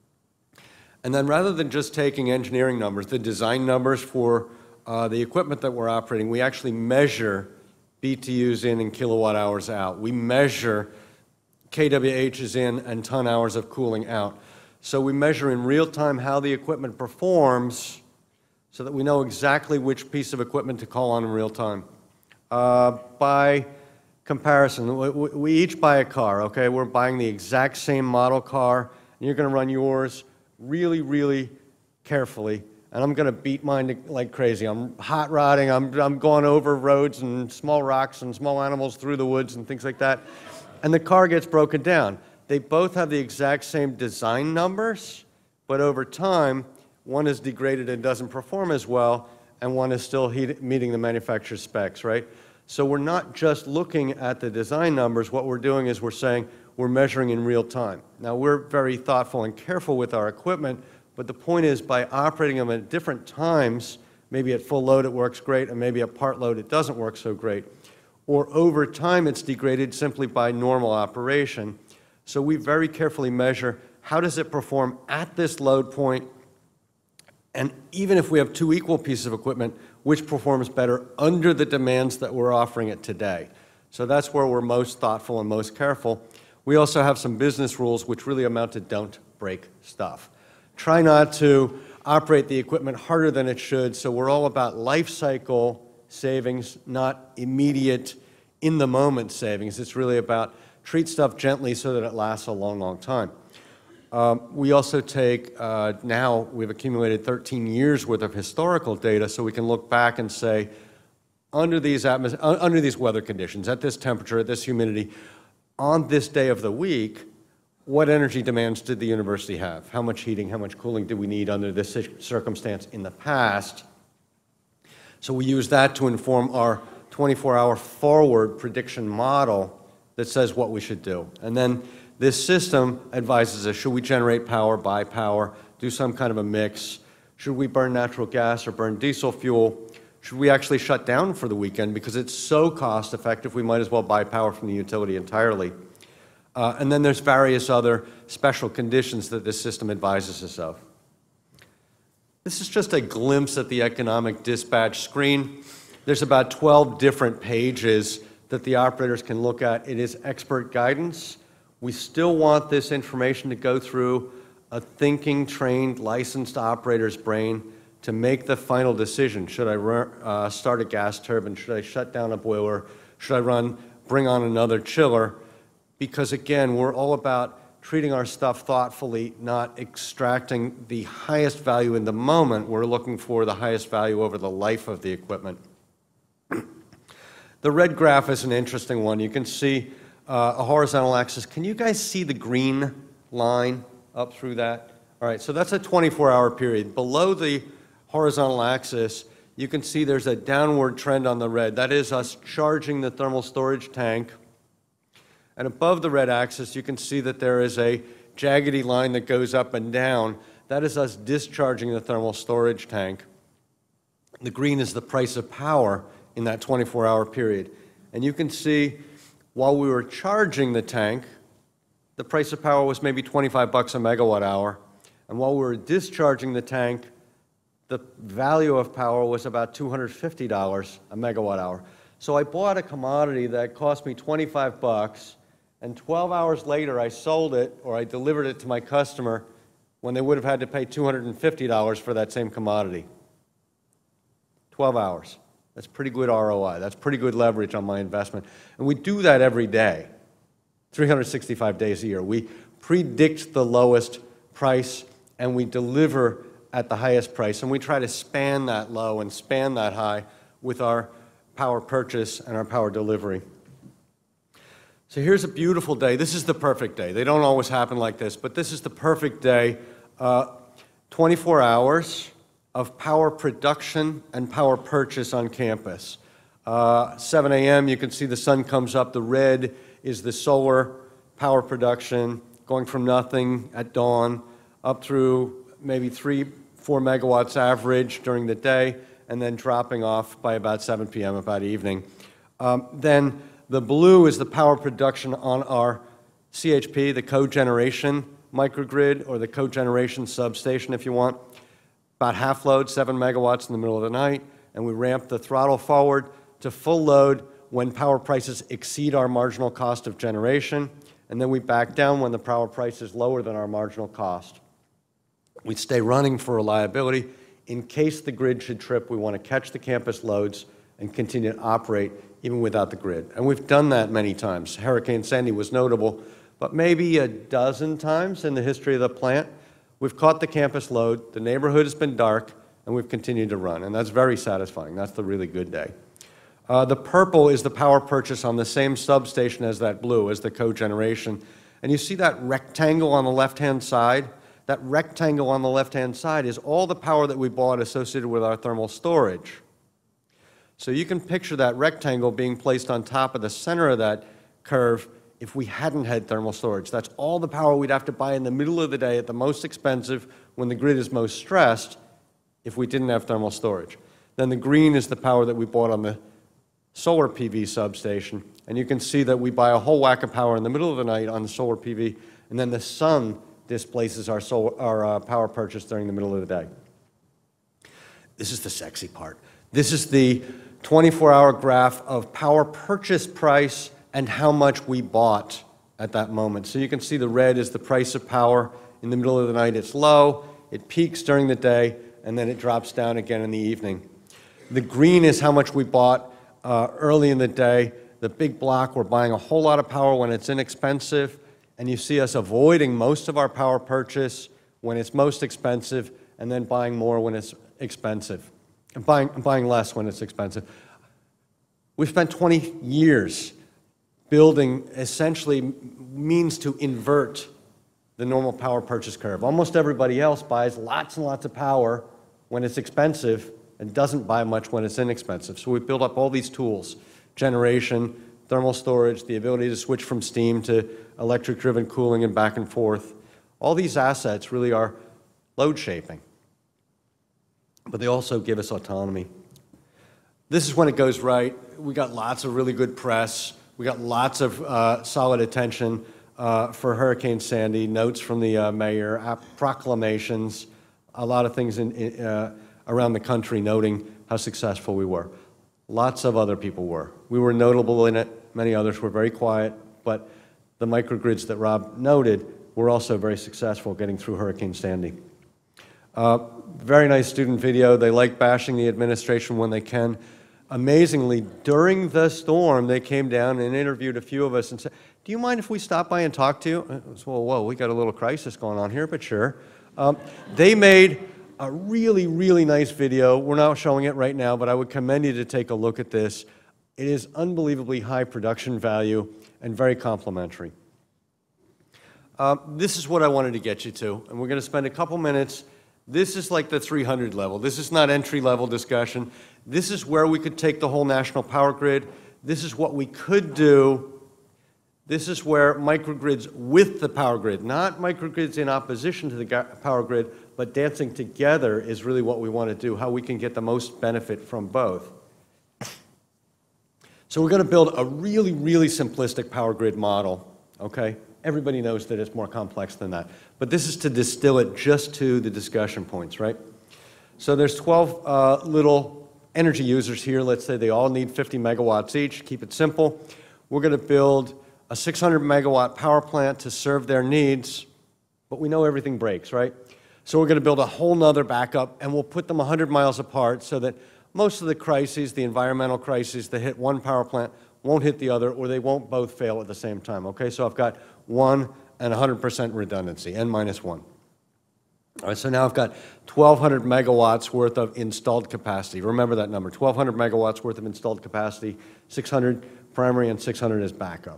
then rather than just taking engineering numbers, the design numbers for uh, the equipment that we're operating, we actually measure B T Us in and kilowatt hours out. We measure K W Hs in and ton hours of cooling out. So we measure in real time how the equipment performs so that we know exactly which piece of equipment to call on in real time. Uh, by comparison, we, we each buy a car, okay? We're buying the exact same model car, and you're gonna run yours really, really carefully, and I'm gonna beat mine like crazy. I'm hot rodding, I'm, I'm going over roads and small rocks and small animals through the woods and things like that, and the car gets broken down. They both have the exact same design numbers, but over time, one is degraded and doesn't perform as well, and one is still heat, meeting the manufacturer's specs, right? So we're not just looking at the design numbers. What we're doing is we're saying we're measuring in real time. Now, we're very thoughtful and careful with our equipment, but the point is by operating them at different times, maybe at full load it works great, and maybe at part load it doesn't work so great, or over time it's degraded simply by normal operation. So we very carefully measure how does it perform at this load point, and even if we have two equal pieces of equipment, which performs better under the demands that we're offering it today. So that's where we're most thoughtful and most careful. We also have some business rules which really amount to don't break stuff. Try not to operate the equipment harder than it should, so we're all about life cycle savings, not immediate, in-the-moment savings. It's really about treat stuff gently so that it lasts a long, long time. Um, we also take, uh, now we've accumulated thirteen years worth of historical data, so we can look back and say, under these, atmos uh, under these weather conditions, at this temperature, at this humidity, on this day of the week, what energy demands did the university have? How much heating, how much cooling did we need under this circumstance in the past? So we use that to inform our twenty-four hour forward prediction model that says what we should do. And then this system advises us, should we generate power, buy power, do some kind of a mix? Should we burn natural gas or burn diesel fuel? Should we actually shut down for the weekend because it's so cost effective we might as well buy power from the utility entirely? Uh, and then there's various other special conditions that this system advises us of. This is just a glimpse at the economic dispatch screen. There's about twelve different pages that the operators can look at. It is expert guidance. We still want this information to go through a thinking, trained, licensed operator's brain to make the final decision. Should I uh, start a gas turbine? Should I shut down a boiler? Should I run, bring on another chiller? Because again, we're all about treating our stuff thoughtfully, not extracting the highest value in the moment. We're looking for the highest value over the life of the equipment. The red graph is an interesting one. You can see uh, a horizontal axis. Can you guys see the green line up through that? All right, so that's a twenty-four hour period. Below the horizontal axis, you can see there's a downward trend on the red. That is us charging the thermal storage tank. And above the red axis, you can see that there is a jaggedy line that goes up and down. That is us discharging the thermal storage tank. The green is the price of power in that twenty-four hour period. And you can see while we were charging the tank, the price of power was maybe twenty-five bucks a megawatt hour. And while we were discharging the tank, the value of power was about two hundred fifty dollars a megawatt hour. So I bought a commodity that cost me twenty-five bucks, and twelve hours later I sold it or I delivered it to my customer when they would have had to pay two hundred fifty dollars for that same commodity. twelve hours. That's pretty good R O I. That's pretty good leverage on my investment. And we do that every day, three hundred sixty-five days a year. We predict the lowest price and we deliver at the highest price. And we try to span that low and span that high with our power purchase and our power delivery. So here's a beautiful day. This is the perfect day. They don't always happen like this, but this is the perfect day. Uh, twenty-four hours of power production and power purchase on campus. Uh, seven A M you can see the sun comes up. The red is the solar power production going from nothing at dawn up through maybe three, four megawatts average during the day, and then dropping off by about seven P M about evening. Um, then the blue is the power production on our C H P, the cogeneration microgrid, or the cogeneration substation if you want. About half load, seven megawatts in the middle of the night, and we ramp the throttle forward to full load when power prices exceed our marginal cost of generation, and then we back down when the power price is lower than our marginal cost. We stay running for reliability. In case the grid should trip, we want to catch the campus loads and continue to operate even without the grid. And we've done that many times. Hurricane Sandy was notable, but maybe a dozen times in the history of the plant, we've caught the campus load, the neighborhood has been dark, and we've continued to run. And that's very satisfying. That's the really good day. Uh, the purple is the power purchase on the same substation as that blue, as the cogeneration. And you see that rectangle on the left-hand side? That rectangle on the left-hand side is all the power that we bought associated with our thermal storage. So you can picture that rectangle being placed on top of the center of that curve if we hadn't had thermal storage. That's all the power we'd have to buy in the middle of the day at the most expensive when the grid is most stressed if we didn't have thermal storage. Then the green is the power that we bought on the solar P V substation. And you can see that we buy a whole whack of power in the middle of the night on the solar P V, and then the sun displaces our, solar, our uh, power purchase during the middle of the day. This is the sexy part. This is the twenty-four hour graph of power purchase price and how much we bought at that moment. So you can see the red is the price of power. In the middle of the night, it's low. It peaks during the day, and then it drops down again in the evening. The green is how much we bought uh, early in the day. The big block, we're buying a whole lot of power when it's inexpensive. and you see us avoiding most of our power purchase when it's most expensive, and then buying more when it's expensive, and buying, buying less when it's expensive. We've spent twenty years building essentially means to invert the normal power purchase curve. Almost everybody else buys lots and lots of power when it's expensive and doesn't buy much when it's inexpensive. So we've built up all these tools: generation, thermal storage, the ability to switch from steam to electric-driven cooling and back and forth. All these assets really are load shaping, but they also give us autonomy. This is when it goes right. We got lots of really good press. We got lots of uh, solid attention uh, for Hurricane Sandy, notes from the uh, mayor, proclamations, a lot of things in, in, uh, around the country noting how successful we were. Lots of other people were. We were notable in it. Many others were very quiet, but the microgrids that Rob noted were also very successful getting through Hurricane Sandy. Uh, very nice student video. They like bashing the administration when they can. Amazingly, during the storm, they came down and interviewed a few of us and said, "Do you mind if we stop by and talk to you?" It was, "Whoa, whoa, we got a little crisis going on here, but sure." Um, they made a really, really nice video. We're not showing it right now, but I would commend you to take a look at this. It is unbelievably high production value and very complimentary. Uh, this is what I wanted to get you to, and we're going to spend a couple minutes. This is like the three hundred level. This is not entry-level discussion. This is where we could take the whole national power grid. This is what we could do. This is where microgrids with the power grid, not microgrids in opposition to the power grid, but dancing together is really what we want to do, how we can get the most benefit from both. So we're going to build a really, really simplistic power grid model, okay? Everybody knows that it's more complex than that. But this is to distill it just to the discussion points, right? So there's twelve uh, little energy users here. Let's say they all need fifty megawatts each. Keep it simple. We're going to build a six hundred megawatt power plant to serve their needs, but we know everything breaks, right? So we're going to build a whole nother backup, and we'll put them one hundred miles apart so that most of the crises, the environmental crises that hit one power plant, won't hit the other, or they won't both fail at the same time, okay? So I've got one and one hundred percent redundancy, n minus one. All right, so now I've got twelve hundred megawatts worth of installed capacity. Remember that number, twelve hundred megawatts worth of installed capacity, six hundred primary and six hundred as backup.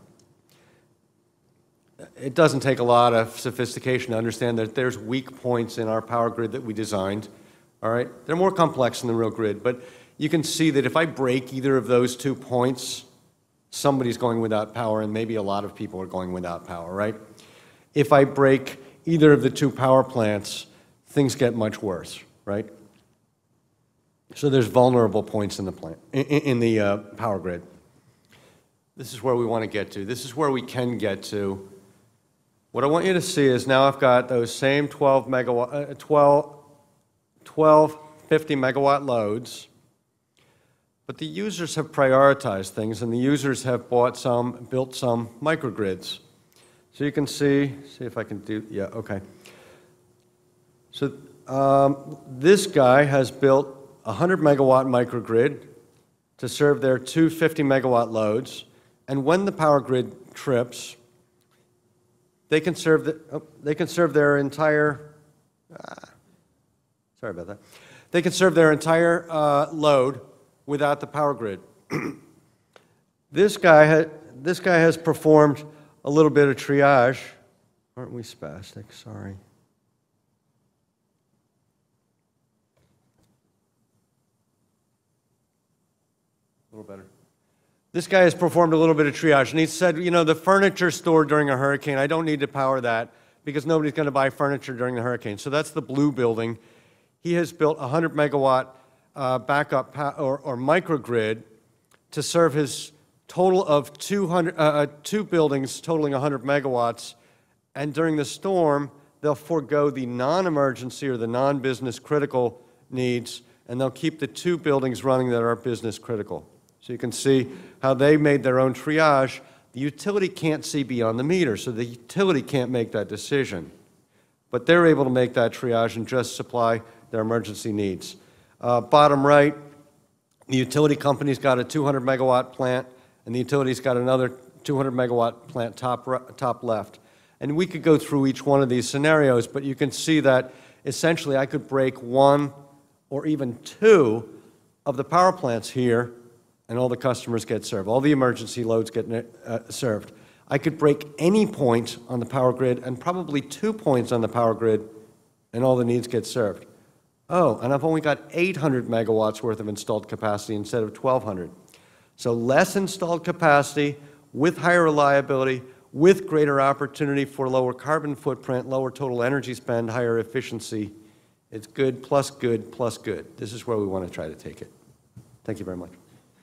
It doesn't take a lot of sophistication to understand that there's weak points in our power grid that we designed, all right? They're more complex than the real grid, but you can see that if I break either of those two points, somebody's going without power, and maybe a lot of people are going without power, right? If I break either of the two power plants, things get much worse, right? So there's vulnerable points in the plant, in, in the uh, power grid. This is where we want to get to. This is where we can get to. What I want you to see is now I've got those same twelve megawatt, uh, twelve, twelve fifty megawatt loads, but the users have prioritized things, and the users have bought some, built some microgrids. So you can see, see if I can do, yeah, okay. So um, this guy has built a one hundred megawatt microgrid to serve their two fifty megawatt loads, and when the power grid trips, they can serve, the, oh, they can serve their entire, ah, sorry about that. They can serve their entire uh, load without the power grid. This guy, ha this guy has performed a little bit of triage. Aren't we spastic? Sorry. A little better. This guy has performed a little bit of triage, and he said, you know, the furniture store during a hurricane, I don't need to power that because nobody's going to buy furniture during the hurricane. So that's the blue building. He has built a one hundred megawatt uh, backup or, or microgrid to serve his total of two hundred, uh, two buildings totaling one hundred megawatts. And during the storm, they'll forego the non-emergency or the non-business critical needs, and they'll keep the two buildings running that are business critical. So you can see how they made their own triage. The utility can't see beyond the meter, so the utility can't make that decision. But they're able to make that triage and just supply their emergency needs. Uh, bottom right, the utility company's got a two hundred megawatt plant, and the utility's got another two hundred megawatt plant top, top left. And we could go through each one of these scenarios, but you can see that essentially I could break one or even two of the power plants here, and all the customers get served. All the emergency loads get uh, served. I could break any point on the power grid and probably two points on the power grid, and all the needs get served. Oh, and I've only got eight hundred megawatts worth of installed capacity instead of twelve hundred. So less installed capacity with higher reliability, with greater opportunity for lower carbon footprint, lower total energy spend, higher efficiency. It's good plus good plus good. This is where we want to try to take it. Thank you very much.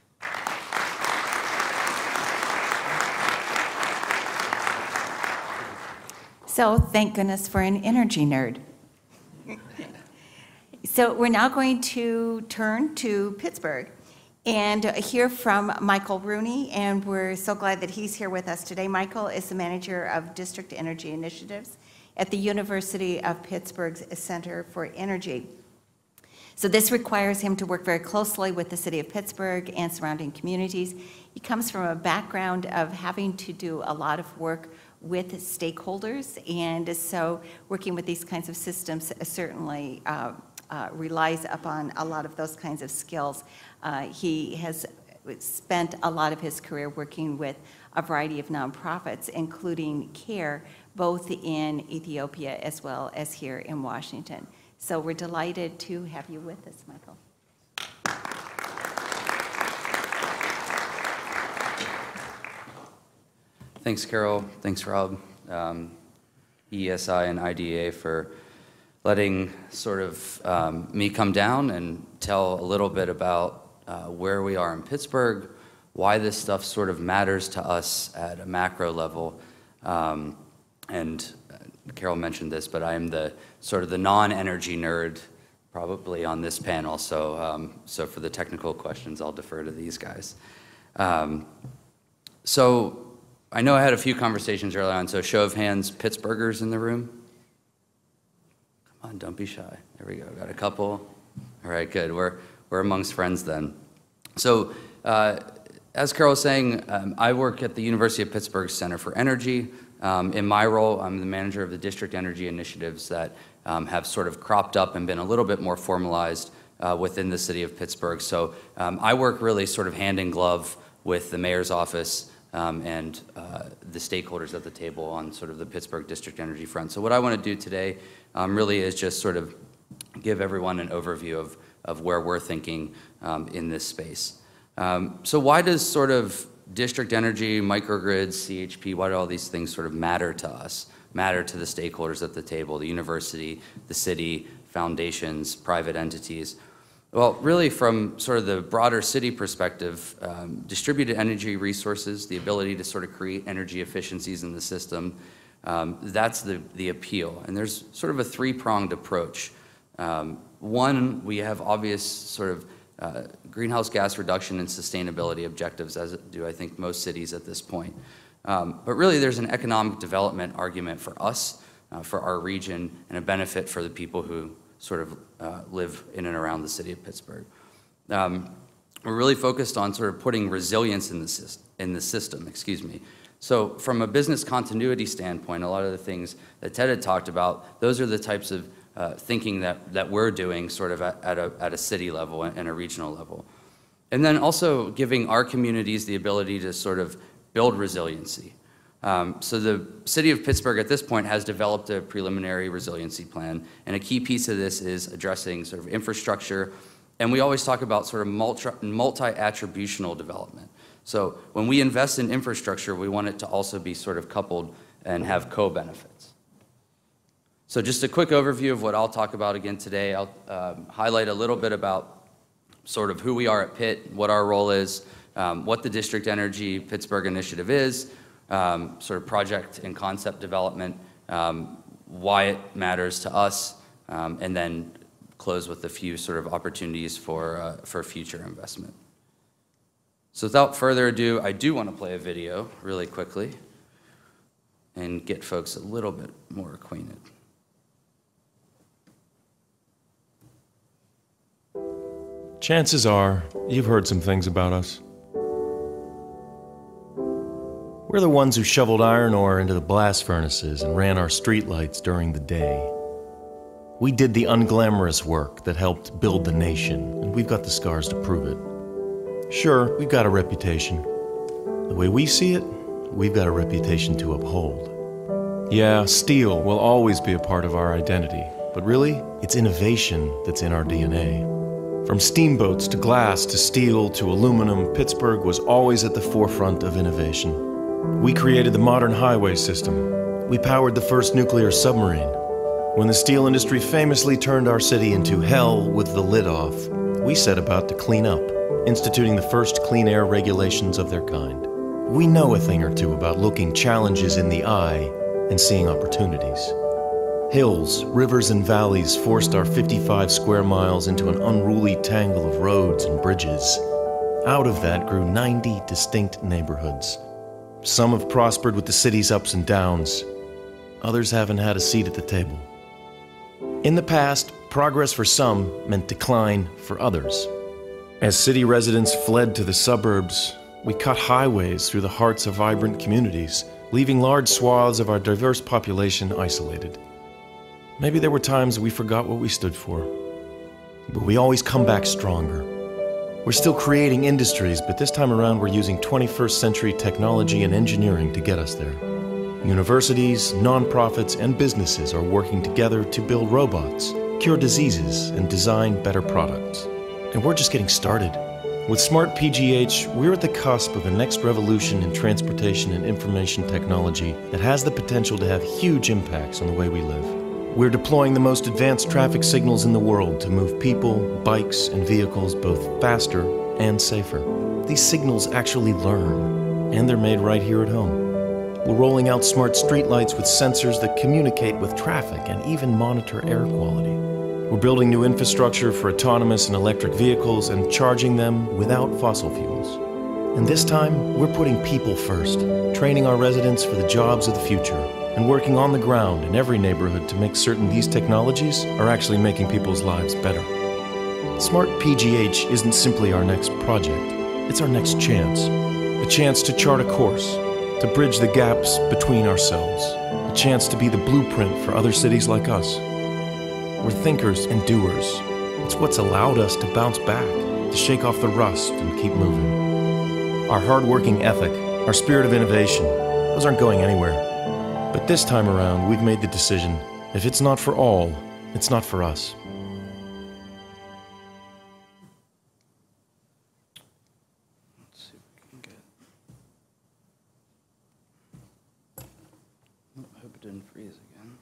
So thank goodness for an energy nerd. So we're now going to turn to Pittsburgh and hear from Michael Rooney, and we're so glad that he's here with us today. Michael is the manager of District Energy Initiatives at the University of Pittsburgh's Center for Energy. So this requires him to work very closely with the city of Pittsburgh and surrounding communities. He comes from a background of having to do a lot of work with stakeholders, and so working with these kinds of systems certainly uh, uh, relies upon a lot of those kinds of skills. Uh, he has spent a lot of his career working with a variety of nonprofits, including CARE, both in Ethiopia as well as here in Washington. So we're delighted to have you with us, Michael. Thanks, Carol. Thanks, Rob. Um, E E S I and I D E A for letting sort of um, me come down and tell a little bit about uh, where we are in Pittsburgh, why this stuff sort of matters to us at a macro level. Um, and uh, Carol mentioned this, but I am the sort of the non-energy nerd probably on this panel. So, um, so for the technical questions, I'll defer to these guys. Um, so. I know I had a few conversations early on, so show of hands, Pittsburghers in the room? Come on, don't be shy. There we go, got a couple. All right, good, we're, we're amongst friends then. So, uh, as Carol was saying, um, I work at the University of Pittsburgh Center for Energy. Um, in my role, I'm the manager of the district energy initiatives that um, have sort of cropped up and been a little bit more formalized uh, within the city of Pittsburgh. So um, I work really sort of hand in glove with the mayor's office Um, and uh, the stakeholders at the table on sort of the Pittsburgh district energy front. So what I want to do today um, really is just sort of give everyone an overview of, of where we're thinking um, in this space. Um, so why does sort of district energy, microgrids, C H P, why do all these things sort of matter to us, matter to the stakeholders at the table, the university, the city, foundations, private entities? Well, really from sort of the broader city perspective, um, distributed energy resources, the ability to sort of create energy efficiencies in the system, um, that's the, the appeal. And there's sort of a three-pronged approach. Um, one, we have obvious sort of uh, greenhouse gas reduction and sustainability objectives, as do I think most cities at this point. Um, but really there's an economic development argument for us, uh, for our region, and a benefit for the people who sort of uh, live in and around the city of Pittsburgh. Um, we're really focused on sort of putting resilience in the, syst in the system, excuse me. So from a business continuity standpoint, a lot of the things that Ted had talked about, those are the types of uh, thinking that, that we're doing sort of at, at, a, at a city level and a regional level. And then also giving our communities the ability to sort of build resiliency. Um, so the city of Pittsburgh at this point has developed a preliminary resiliency plan, and a key piece of this is addressing sort of infrastructure, and we always talk about sort of multi, multi-attributional development. So when we invest in infrastructure, we want it to also be sort of coupled and have co-benefits. So just a quick overview of what I'll talk about again today. I'll um, highlight a little bit about sort of who we are at Pitt, what our role is, um, what the District Energy Pittsburgh Initiative is, Um, sort of project and concept development, um, why it matters to us, um, and then close with a few sort of opportunities for, uh, for future investment. So without further ado, I do want to play a video really quickly and get folks a little bit more acquainted. Chances are you've heard some things about us. We're the ones who shoveled iron ore into the blast furnaces and ran our streetlights during the day. We did the unglamorous work that helped build the nation, and we've got the scars to prove it. Sure, we've got a reputation. The way we see it, we've got a reputation to uphold. Yeah, steel will always be a part of our identity, but really, it's innovation that's in our D N A. From steamboats to glass to steel to aluminum, Pittsburgh was always at the forefront of innovation. We created the modern highway system. We powered the first nuclear submarine. When the steel industry famously turned our city into hell with the lid off, we set about to clean up, instituting the first clean air regulations of their kind. We know a thing or two about looking challenges in the eye and seeing opportunities. Hills, rivers, and valleys forced our fifty-five square miles into an unruly tangle of roads and bridges. Out of that grew ninety distinct neighborhoods. Some have prospered with the city's ups and downs. Others haven't had a seat at the table. In the past, progress for some meant decline for others. As city residents fled to the suburbs, we cut highways through the hearts of vibrant communities, leaving large swaths of our diverse population isolated. Maybe there were times we forgot what we stood for, but we always come back stronger. We're still creating industries, but this time around we're using twenty-first century technology and engineering to get us there. Universities, nonprofits, and businesses are working together to build robots, cure diseases, and design better products. And we're just getting started. With Smart P G H, we're at the cusp of the next revolution in transportation and information technology that has the potential to have huge impacts on the way we live. We're deploying the most advanced traffic signals in the world to move people, bikes, and vehicles both faster and safer. These signals actually learn, and they're made right here at home. We're rolling out smart streetlights with sensors that communicate with traffic and even monitor air quality. We're building new infrastructure for autonomous and electric vehicles and charging them without fossil fuels. And this time, we're putting people first, training our residents for the jobs of the future, and working on the ground in every neighborhood to make certain these technologies are actually making people's lives better. Smart P G H isn't simply our next project, it's our next chance. A chance to chart a course, to bridge the gaps between ourselves, a chance to be the blueprint for other cities like us. We're thinkers and doers. It's what's allowed us to bounce back, to shake off the rust and keep moving. Our hard-working ethic, our spirit of innovation, those aren't going anywhere. But this time around, we've made the decision, if it's not for all, it's not for us. Let's see if we can get... Oh, I hope it didn't freeze again.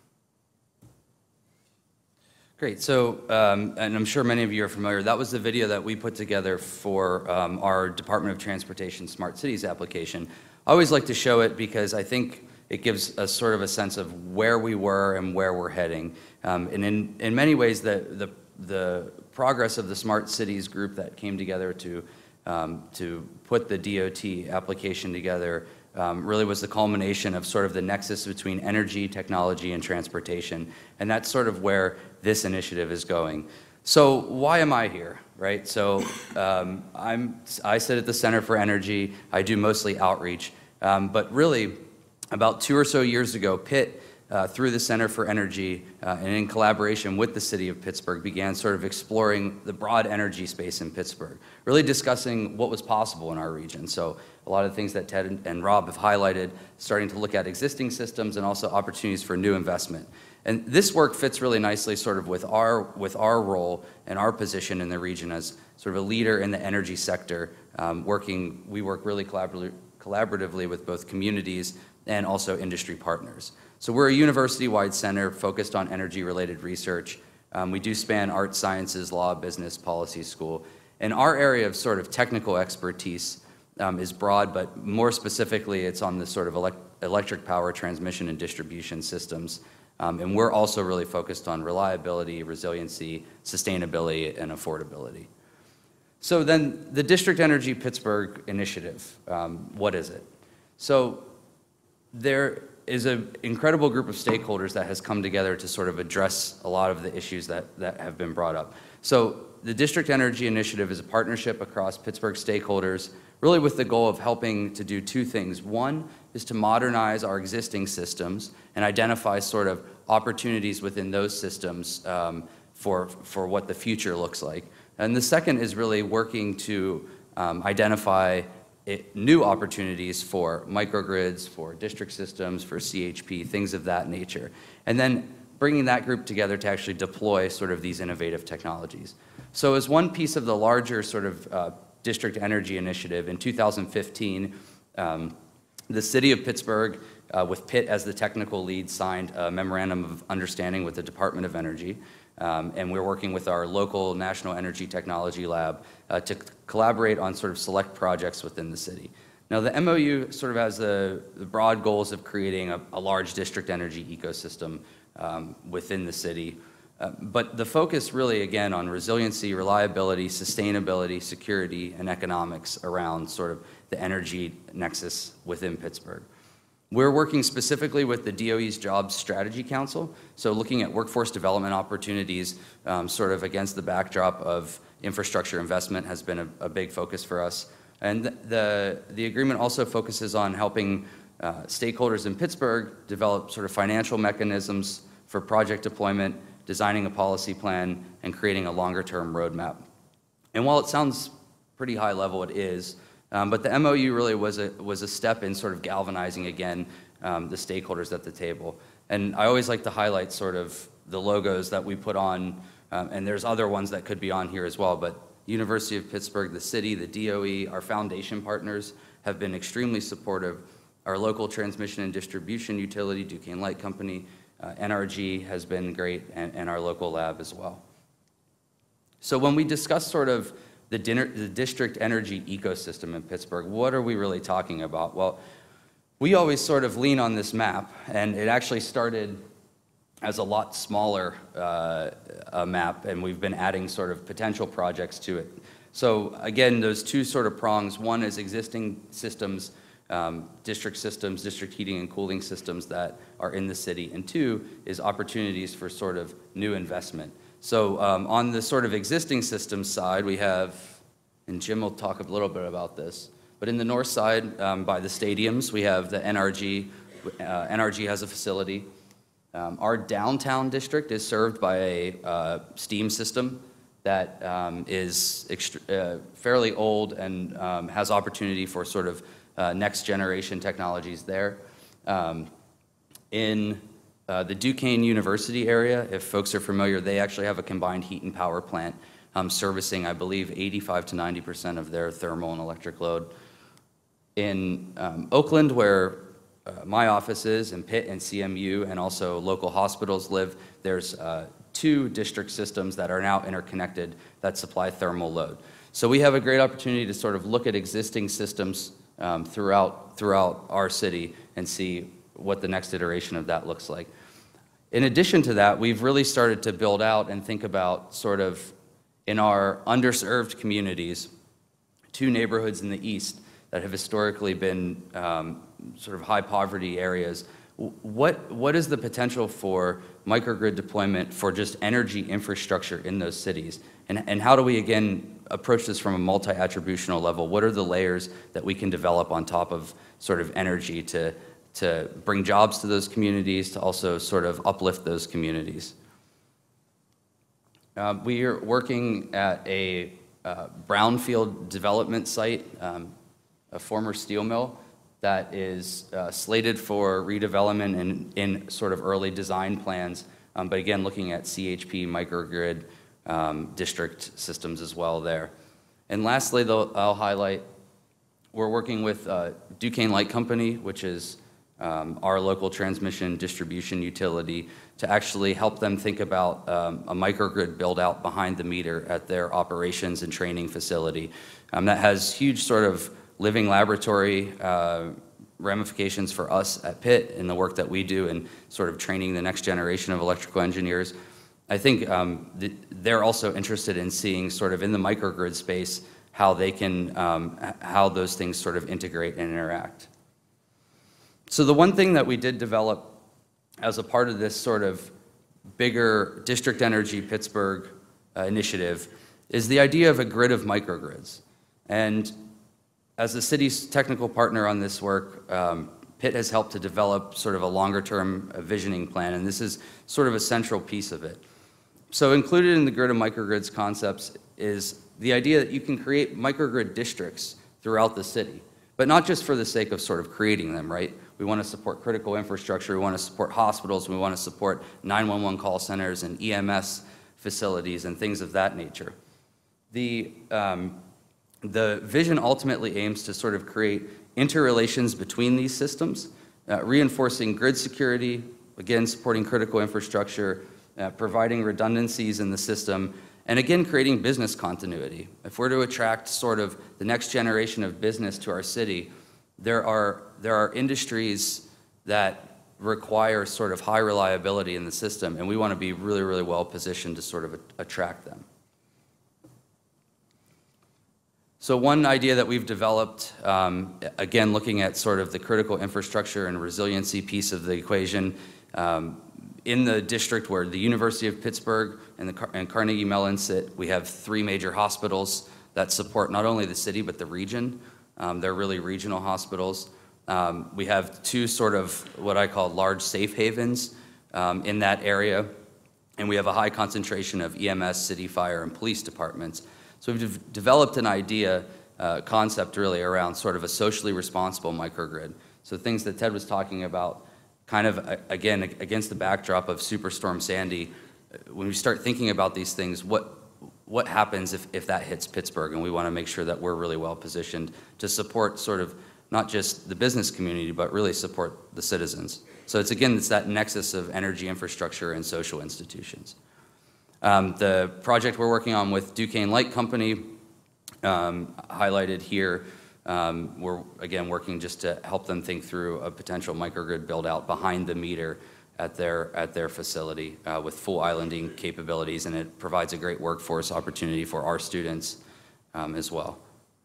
Great, so, um, and I'm sure many of you are familiar, that was the video that we put together for um, our Department of Transportation Smart Cities application. I always like to show it because I think it gives us sort of a sense of where we were and where we're heading. Um, and in, in many ways, the, the, the progress of the Smart Cities group that came together to, um, to put the D O T application together um, really was the culmination of sort of the nexus between energy, technology, and transportation. And that's sort of where this initiative is going. So why am I here, right? So um, I'm, I sit at the Center for Energy. I do mostly outreach. Um, but really, about two or so years ago, Pitt, uh, through the Center for Energy uh, and in collaboration with the city of Pittsburgh, began sort of exploring the broad energy space in Pittsburgh, really discussing what was possible in our region. So a lot of the things that Ted and Rob have highlighted, starting to look at existing systems and also opportunities for new investment. And this work fits really nicely sort of with our, with our role and our position in the region as sort of a leader in the energy sector, um, working, we work really collaboratively collaboratively with both communities and also industry partners. So we're a university-wide center focused on energy-related research. Um, we do span art, sciences, law, business, policy school. And our area of sort of technical expertise um, is broad, but more specifically, it's on the sort of elect electric power transmission and distribution systems. Um, and we're also really focused on reliability, resiliency, sustainability, and affordability. So then the District Energy Pittsburgh Initiative, um, what is it? So there is an incredible group of stakeholders that has come together to sort of address a lot of the issues that, that have been brought up. So the District Energy Initiative is a partnership across Pittsburgh stakeholders, really with the goal of helping to do two things. One, is to modernize our existing systems and identify sort of opportunities within those systems um, for, for what the future looks like. And the second is really working to um, identify it, new opportunities for microgrids, for district systems, for C H P, things of that nature. And then bringing that group together to actually deploy sort of these innovative technologies. So as one piece of the larger sort of uh, district energy initiative, in two thousand fifteen, um, the city of Pittsburgh, uh, with Pitt as the technical lead, signed a memorandum of understanding with the Department of Energy. Um, and we're working with our local National Energy Technology Lab uh, to collaborate on sort of select projects within the city. Now, the M O U sort of has the, the broad goals of creating a, a large district energy ecosystem um, within the city. Uh, but the focus really, again, on resiliency, reliability, sustainability, security, and economics around sort of the energy nexus within Pittsburgh. We're working specifically with the D O E's Jobs Strategy Council, so looking at workforce development opportunities um, sort of against the backdrop of infrastructure investment has been a, a big focus for us. And the, the agreement also focuses on helping uh, stakeholders in Pittsburgh develop sort of financial mechanisms for project deployment, designing a policy plan, and creating a longer-term roadmap. And while it sounds pretty high level, it is. Um, but the M O U really was a, was a step in sort of galvanizing, again, um, the stakeholders at the table. And I always like to highlight sort of the logos that we put on, um, and there's other ones that could be on here as well, but University of Pittsburgh, the city, the D O E, our foundation partners have been extremely supportive. Our local transmission and distribution utility, Duquesne Light Company, uh, N R G has been great, and, and our local lab as well. So when we discuss sort of The, dinner, the district energy ecosystem in Pittsburgh, what are we really talking about? Well, we always sort of lean on this map, and it actually started as a lot smaller uh, a map, and we've been adding sort of potential projects to it. So again, those two sort of prongs, one is existing systems, um, district systems, district heating and cooling systems that are in the city, and two is opportunities for sort of new investment. So um, on the sort of existing systems side, we have, and Jim will talk a little bit about this, but in the north side, um, by the stadiums, we have the N R G. Uh, N R G has a facility. Um, our downtown district is served by a uh, steam system that um, is uh, fairly old and um, has opportunity for sort of uh, next generation technologies there. Um, in Uh, the Duquesne University area, if folks are familiar, they actually have a combined heat and power plant um, servicing, I believe, eighty-five to ninety percent of their thermal and electric load. In um, Oakland, where uh, my office is, and Pitt and C M U, and also local hospitals live, there's uh, two district systems that are now interconnected that supply thermal load. So we have a great opportunity to sort of look at existing systems um, throughout, throughout our city and see what the next iteration of that looks like. In addition to that, we've really started to build out and think about sort of in our underserved communities, two neighborhoods in the east that have historically been um, sort of high poverty areas. What, what is the potential for microgrid deployment for just energy infrastructure in those cities? And, and how do we, again, approach this from a multi-attributional level? What are the layers that we can develop on top of sort of energy to to bring jobs to those communities, to also sort of uplift those communities? Uh, we are working at a uh, brownfield development site, um, a former steel mill that is uh, slated for redevelopment in, in sort of early design plans, um, but again, looking at C H P, microgrid, um, district systems as well there. And lastly, though, I'll highlight, we're working with uh, Duquesne Light Company, which is Um, our local transmission distribution utility, to actually help them think about um, a microgrid build out behind the meter at their operations and training facility. Um, that has huge sort of living laboratory uh, ramifications for us at Pitt in the work that we do in sort of training the next generation of electrical engineers. I think um, th they're also interested in seeing sort of in the microgrid space how they can, um, how those things sort of integrate and interact. So the one thing that we did develop as a part of this sort of bigger District Energy Pittsburgh uh, initiative is the idea of a grid of microgrids. And as the city's technical partner on this work, um, Pitt has helped to develop sort of a longer-term visioning plan, and this is sort of a central piece of it. So included in the Grid of Microgrids concepts is the idea that you can create microgrid districts throughout the city, but not just for the sake of sort of creating them, right? We want to support critical infrastructure, we want to support hospitals, we want to support nine one one call centers and E M S facilities and things of that nature. The, um, the vision ultimately aims to sort of create interrelations between these systems, uh, reinforcing grid security, again, supporting critical infrastructure, uh, providing redundancies in the system, and again, creating business continuity. If we're to attract sort of the next generation of business to our city, there are, there are industries that require sort of high reliability in the system, and we want to be really, really well positioned to sort of attract them. So one idea that we've developed, um, again, looking at sort of the critical infrastructure and resiliency piece of the equation, um, in the district where the University of Pittsburgh and, the Car and Carnegie Mellon sit, we have three major hospitals that support not only the city but the region. Um, they're really regional hospitals. Um, we have two sort of what I call large safe havens um, in that area, and we have a high concentration of E M S, city fire, and police departments. So we've de developed an idea, uh, concept really around sort of a socially responsible microgrid. So things that Ted was talking about, kind of, uh, again, against the backdrop of Superstorm Sandy, when we start thinking about these things, what, what happens if, if that hits Pittsburgh? And we want to make sure that we're really well positioned to support sort of not just the business community, but really support the citizens. So it's, again, it's that nexus of energy infrastructure and social institutions. Um, the project we're working on with Duquesne Light Company, um, highlighted here, um, we're, again, working just to help them think through a potential microgrid build-out behind the meter at their, at their facility uh, with full islanding capabilities, and it provides a great workforce opportunity for our students um, as well.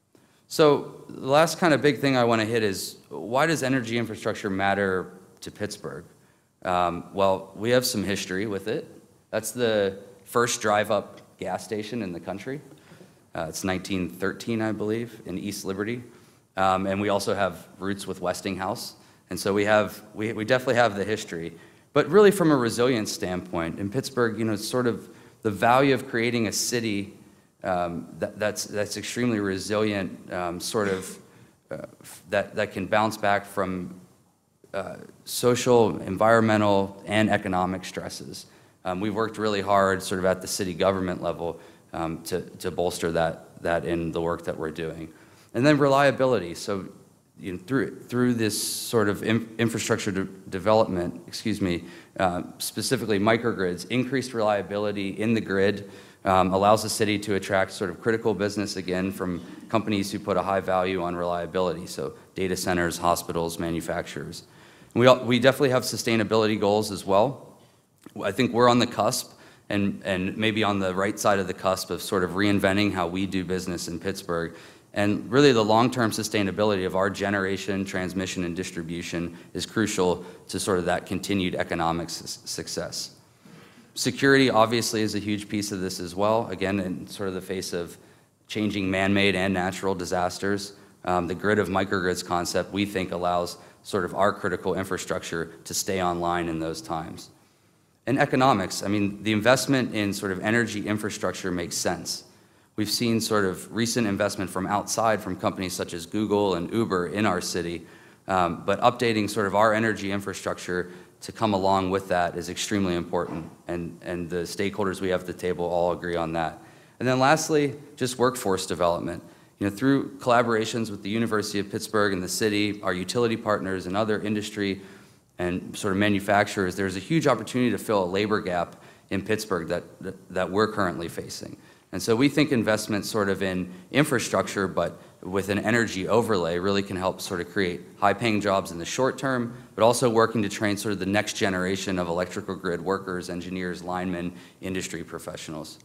So the last kind of big thing I want to hit is, why does energy infrastructure matter to Pittsburgh? Um, well, we have some history with it. That's the first drive-up gas station in the country. Uh, it's nineteen thirteen, I believe, in East Liberty. Um, and we also have roots with Westinghouse. And so we have, we, we definitely have the history. But really from a resilience standpoint, in Pittsburgh, you know, it's sort of the value of creating a city um, that, that's, that's extremely resilient, um, sort of, uh, that, that can bounce back from uh, social, environmental, and economic stresses. Um, we've worked really hard sort of at the city government level um, to, to bolster that, that in the work that we're doing. And then reliability. So you know, through, through this sort of in, infrastructure de development, excuse me, uh, specifically microgrids, increased reliability in the grid um, allows the city to attract sort of critical business, again, from companies who put a high value on reliability, so data centers, hospitals, manufacturers. And we, all, we definitely have sustainability goals as well. I think we're on the cusp and, and maybe on the right side of the cusp of sort of reinventing how we do business in Pittsburgh. And really the long-term sustainability of our generation, transmission, and distribution is crucial to sort of that continued economic su success. Security obviously is a huge piece of this as well, again, in sort of the face of changing man-made and natural disasters. Um, the grid of microgrids concept, we think, allows sort of our critical infrastructure to stay online in those times. And economics, I mean, the investment in sort of energy infrastructure makes sense. We've seen sort of recent investment from outside, from companies such as Google and Uber in our city, um, but updating sort of our energy infrastructure to come along with that is extremely important, and, and the stakeholders we have at the table all agree on that. And then lastly, just workforce development. You know, through collaborations with the University of Pittsburgh and the city, our utility partners and other industry and sort of manufacturers, there's a huge opportunity to fill a labor gap in Pittsburgh that, that, that we're currently facing. And so we think investment sort of in infrastructure, but with an energy overlay, really can help sort of create high-paying jobs in the short term, but also working to train sort of the next generation of electrical grid workers, engineers, linemen, industry professionals.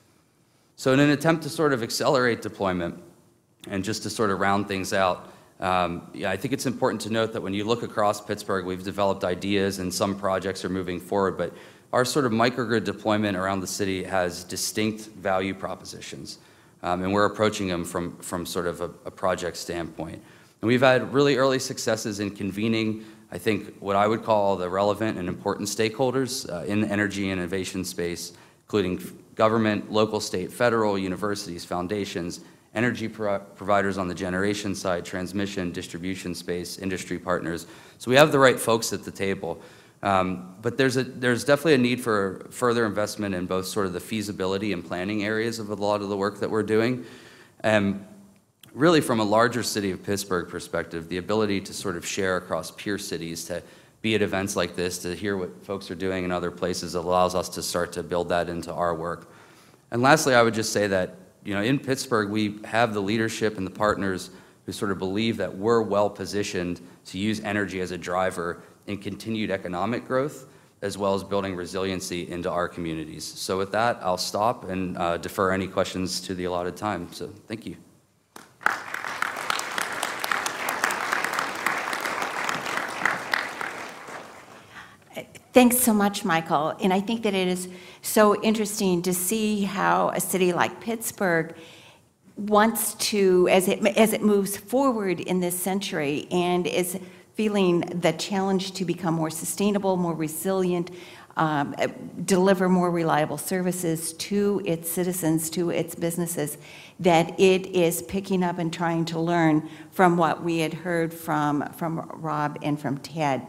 So in an attempt to sort of accelerate deployment, and just to sort of round things out, um, yeah, I think it's important to note that when you look across Pittsburgh, we've developed ideas and some projects are moving forward, but our sort of microgrid deployment around the city has distinct value propositions, um, and we're approaching them from, from sort of a, a project standpoint. And we've had really early successes in convening, I think, what I would call the relevant and important stakeholders uh, in the energy and innovation space, including government, local, state, federal, universities, foundations, energy pro providers on the generation side, transmission, distribution space, industry partners. So we have the right folks at the table. Um, but there's, a, there's definitely a need for further investment in both sort of the feasibility and planning areas of a lot of the work that we're doing. And really from a larger city of Pittsburgh perspective, the ability to sort of share across peer cities, to be at events like this, to hear what folks are doing in other places, allows us to start to build that into our work. And lastly, I would just say that, you know, in Pittsburgh, we have the leadership and the partners who sort of believe that we're well positioned to use energy as a driver in continued economic growth, as well as building resiliency into our communities. So with that, I'll stop and uh, defer any questions to the allotted time. So thank you. Thanks so much, Michael. And I think that it is so interesting to see how a city like Pittsburgh wants to, as it, as it moves forward in this century and is feeling the challenge to become more sustainable, more resilient, um, deliver more reliable services to its citizens, to its businesses, that it is picking up and trying to learn from what we had heard from, from Rob and from Ted.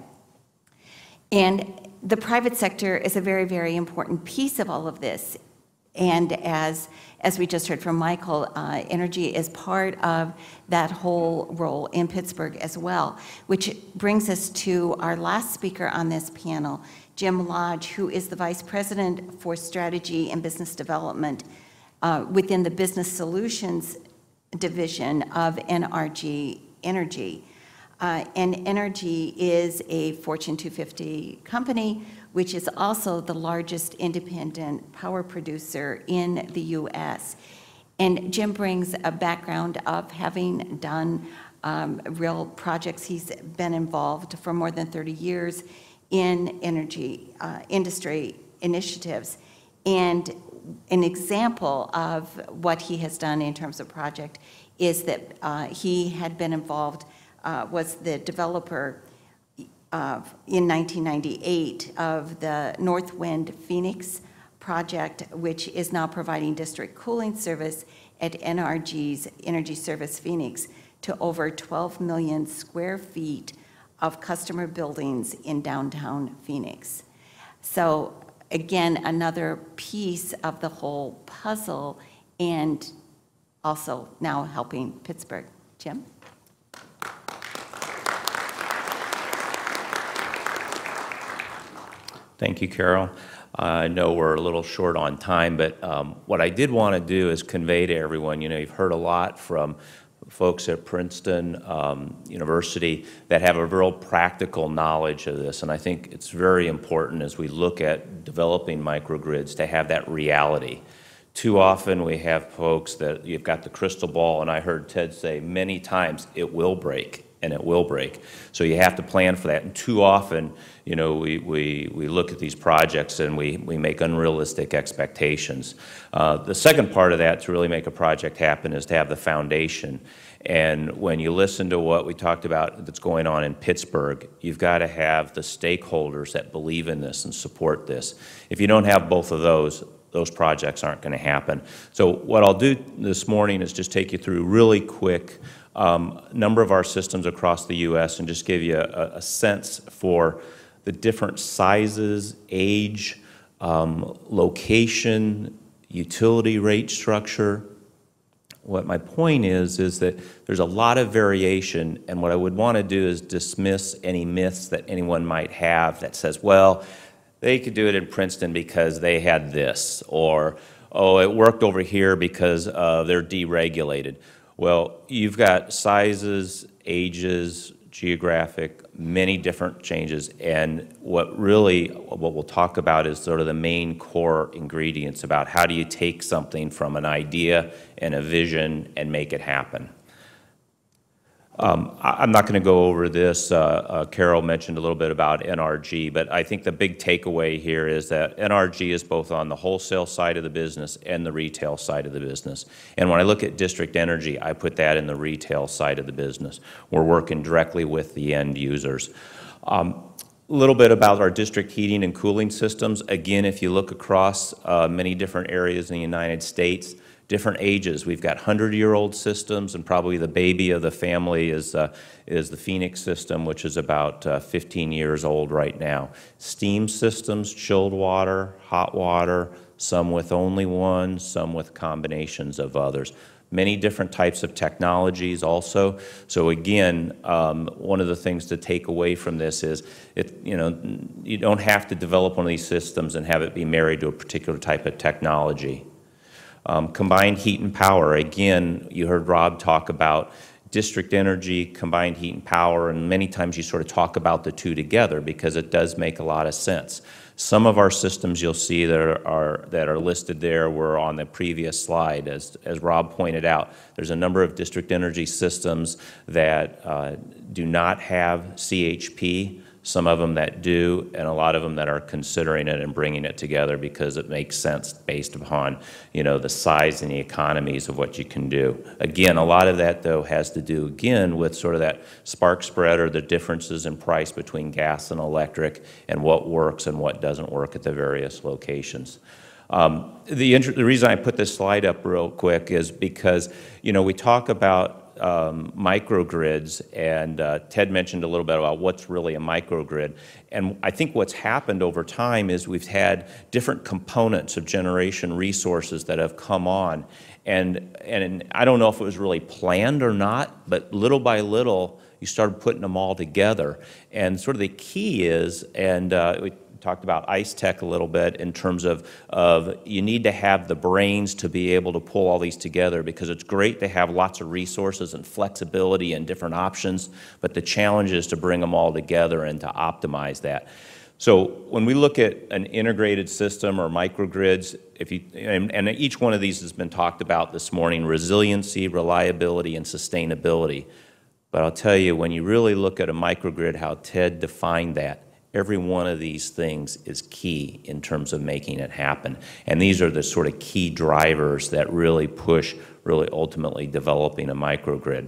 And the private sector is a very, very important piece of all of this. And as, as we just heard from Michael, uh, energy is part of that whole role in Pittsburgh as well, which brings us to our last speaker on this panel, Jim Lodge, who is the Vice President for Strategy and Business Development uh, within the Business Solutions Division of N R G Energy. Uh, and Energy is a Fortune two fifty company, which is also the largest independent power producer in the U S. And Jim brings a background of having done um, real projects. He's been involved for more than thirty years in energy uh, industry initiatives. And an example of what he has done in terms of project is that uh, he had been involved Uh, was the developer of, in nineteen ninety-eight of the North Wind Phoenix project, which is now providing district cooling service at N R G's Energy Service Phoenix to over twelve million square feet of customer buildings in downtown Phoenix. So again, another piece of the whole puzzle, and also now helping Pittsburgh. Jim? Thank you, Carol. Uh, I know we're a little short on time, but um, what I did want to do is convey to everyone, you know, you've heard a lot from folks at Princeton um, University that have a real practical knowledge of this, and I think it's very important as we look at developing microgrids to have that reality. Too often we have folks that you've got the crystal ball, and I heard Ted say many times, it will break. And it will break. So you have to plan for that. And too often, you know, we, we, we look at these projects and we, we make unrealistic expectations. Uh, the second part of that to really make a project happen is to have the foundation. And when you listen to what we talked about that's going on in Pittsburgh, you've got to have the stakeholders that believe in this and support this. If you don't have both of those, those projects aren't going to happen. So what I'll do this morning is just take you through really quick Um, number of our systems across the U S and just give you a, a sense for the different sizes, age, um, location, utility rate structure. What my point is, is that there's a lot of variation, and what I would want to do is dismiss any myths that anyone might have that says, well, they could do it in Princeton because they had this, or, oh, it worked over here because uh, they're deregulated. Well, you've got sizes, ages, geographic, many different changes, and what really, what we'll talk about is sort of the main core ingredients about how do you take something from an idea and a vision and make it happen. Um, I- I'm not going to go over this. Uh, uh, Carol mentioned a little bit about N R G, but I think the big takeaway here is that N R G is both on the wholesale side of the business and the retail side of the business. And when I look at district energy, I put that in the retail side of the business. We're working directly with the end users. Um, A little bit about our district heating and cooling systems. Again, if you look across uh, many different areas in the United States, different ages. We've got hundred-year-old systems, and probably the baby of the family is, uh, is the Phoenix system, which is about uh, fifteen years old right now. Steam systems, chilled water, hot water, some with only one, some with combinations of others. Many different types of technologies also. So again, um, one of the things to take away from this is, it, you know, you don't have to develop one of these systems and have it be married to a particular type of technology. Um, combined heat and power, again, you heard Rob talk about district energy, combined heat and power, and many times you sort of talk about the two together because it does make a lot of sense. Some of our systems you'll see that are, are, that are listed there were on the previous slide. As, as Rob pointed out, there's a number of district energy systems that uh, do not have C H P, some of them that do, and a lot of them that are considering it and bringing it together because it makes sense based upon, you know, the size and the economies of what you can do. Again, a lot of that, though, has to do, again, with sort of that spark spread or the differences in price between gas and electric and what works and what doesn't work at the various locations. Um, the, the reason I put this slide up real quick is because, you know, we talk about Um, microgrids, and uh, Ted mentioned a little bit about what's really a microgrid. And I think what's happened over time is we've had different components of generation resources that have come on. And, and I don't know if it was really planned or not, but little by little, you started putting them all together. And sort of the key is, and uh, we talked about ICE Tech a little bit in terms of, of you need to have the brains to be able to pull all these together, because it's great to have lots of resources and flexibility and different options, but the challenge is to bring them all together and to optimize that. So when we look at an integrated system or microgrids, if you, and, and each one of these has been talked about this morning, resiliency, reliability, and sustainability. But I'll tell you, when you really look at a microgrid, how Ted defined that, every one of these things is key in terms of making it happen. And these are the sort of key drivers that really push, really ultimately developing a microgrid.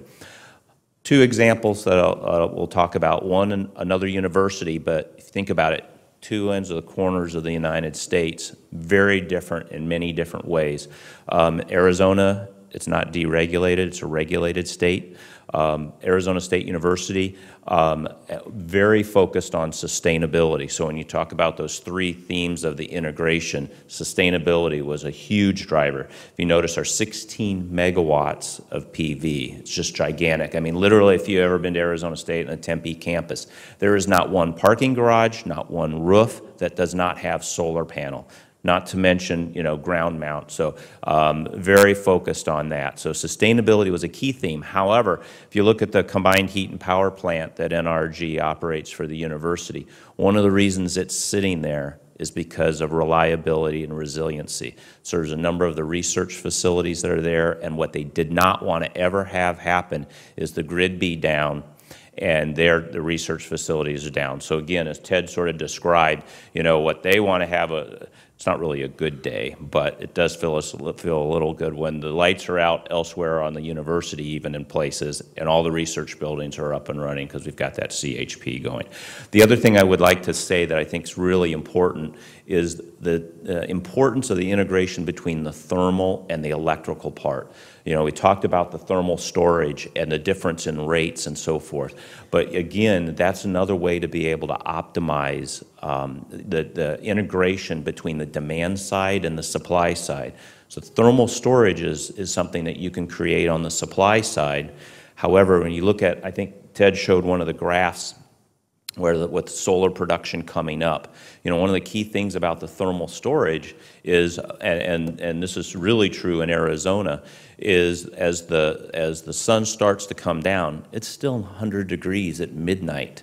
Two examples that I'll, uh, we'll talk about. One, in another university, but if you think about it, two ends of the corners of the United States, very different in many different ways. Um, Arizona, it's not deregulated, it's a regulated state. Um, Arizona State University, um, very focused on sustainability. So when you talk about those three themes of the integration, sustainability was a huge driver. If you notice, our sixteen megawatts of P V, it's just gigantic. I mean, literally, if you've ever been to Arizona State and the Tempe campus, there is not one parking garage, not one roof that does not have solar panel. Not to mention, you know, ground mount. So um, very focused on that. So sustainability was a key theme. However, if you look at the combined heat and power plant that N R G operates for the university, one of the reasons it's sitting there is because of reliability and resiliency. So there's a number of the research facilities that are there, and what they did not want to ever have happen is the grid be down and their the research facilities are down. So again, as Ted sort of described, you know, what they want to have a, it's not really a good day, but it does feel us feel a little good when the lights are out elsewhere on the university, even in places, and all the research buildings are up and running because we've got that C H P going. The other thing I would like to say that I think is really important is the uh, importance of the integration between the thermal and the electrical part. You know, we talked about the thermal storage and the difference in rates and so forth. But again, that's another way to be able to optimize um, the, the integration between the demand side and the supply side. So thermal storage is, is something that you can create on the supply side. However, when you look at, I think Ted showed one of the graphs where the, with solar production coming up. You know, one of the key things about the thermal storage is, and, and, and this is really true in Arizona, is as the, as the sun starts to come down, it's still one hundred degrees at midnight.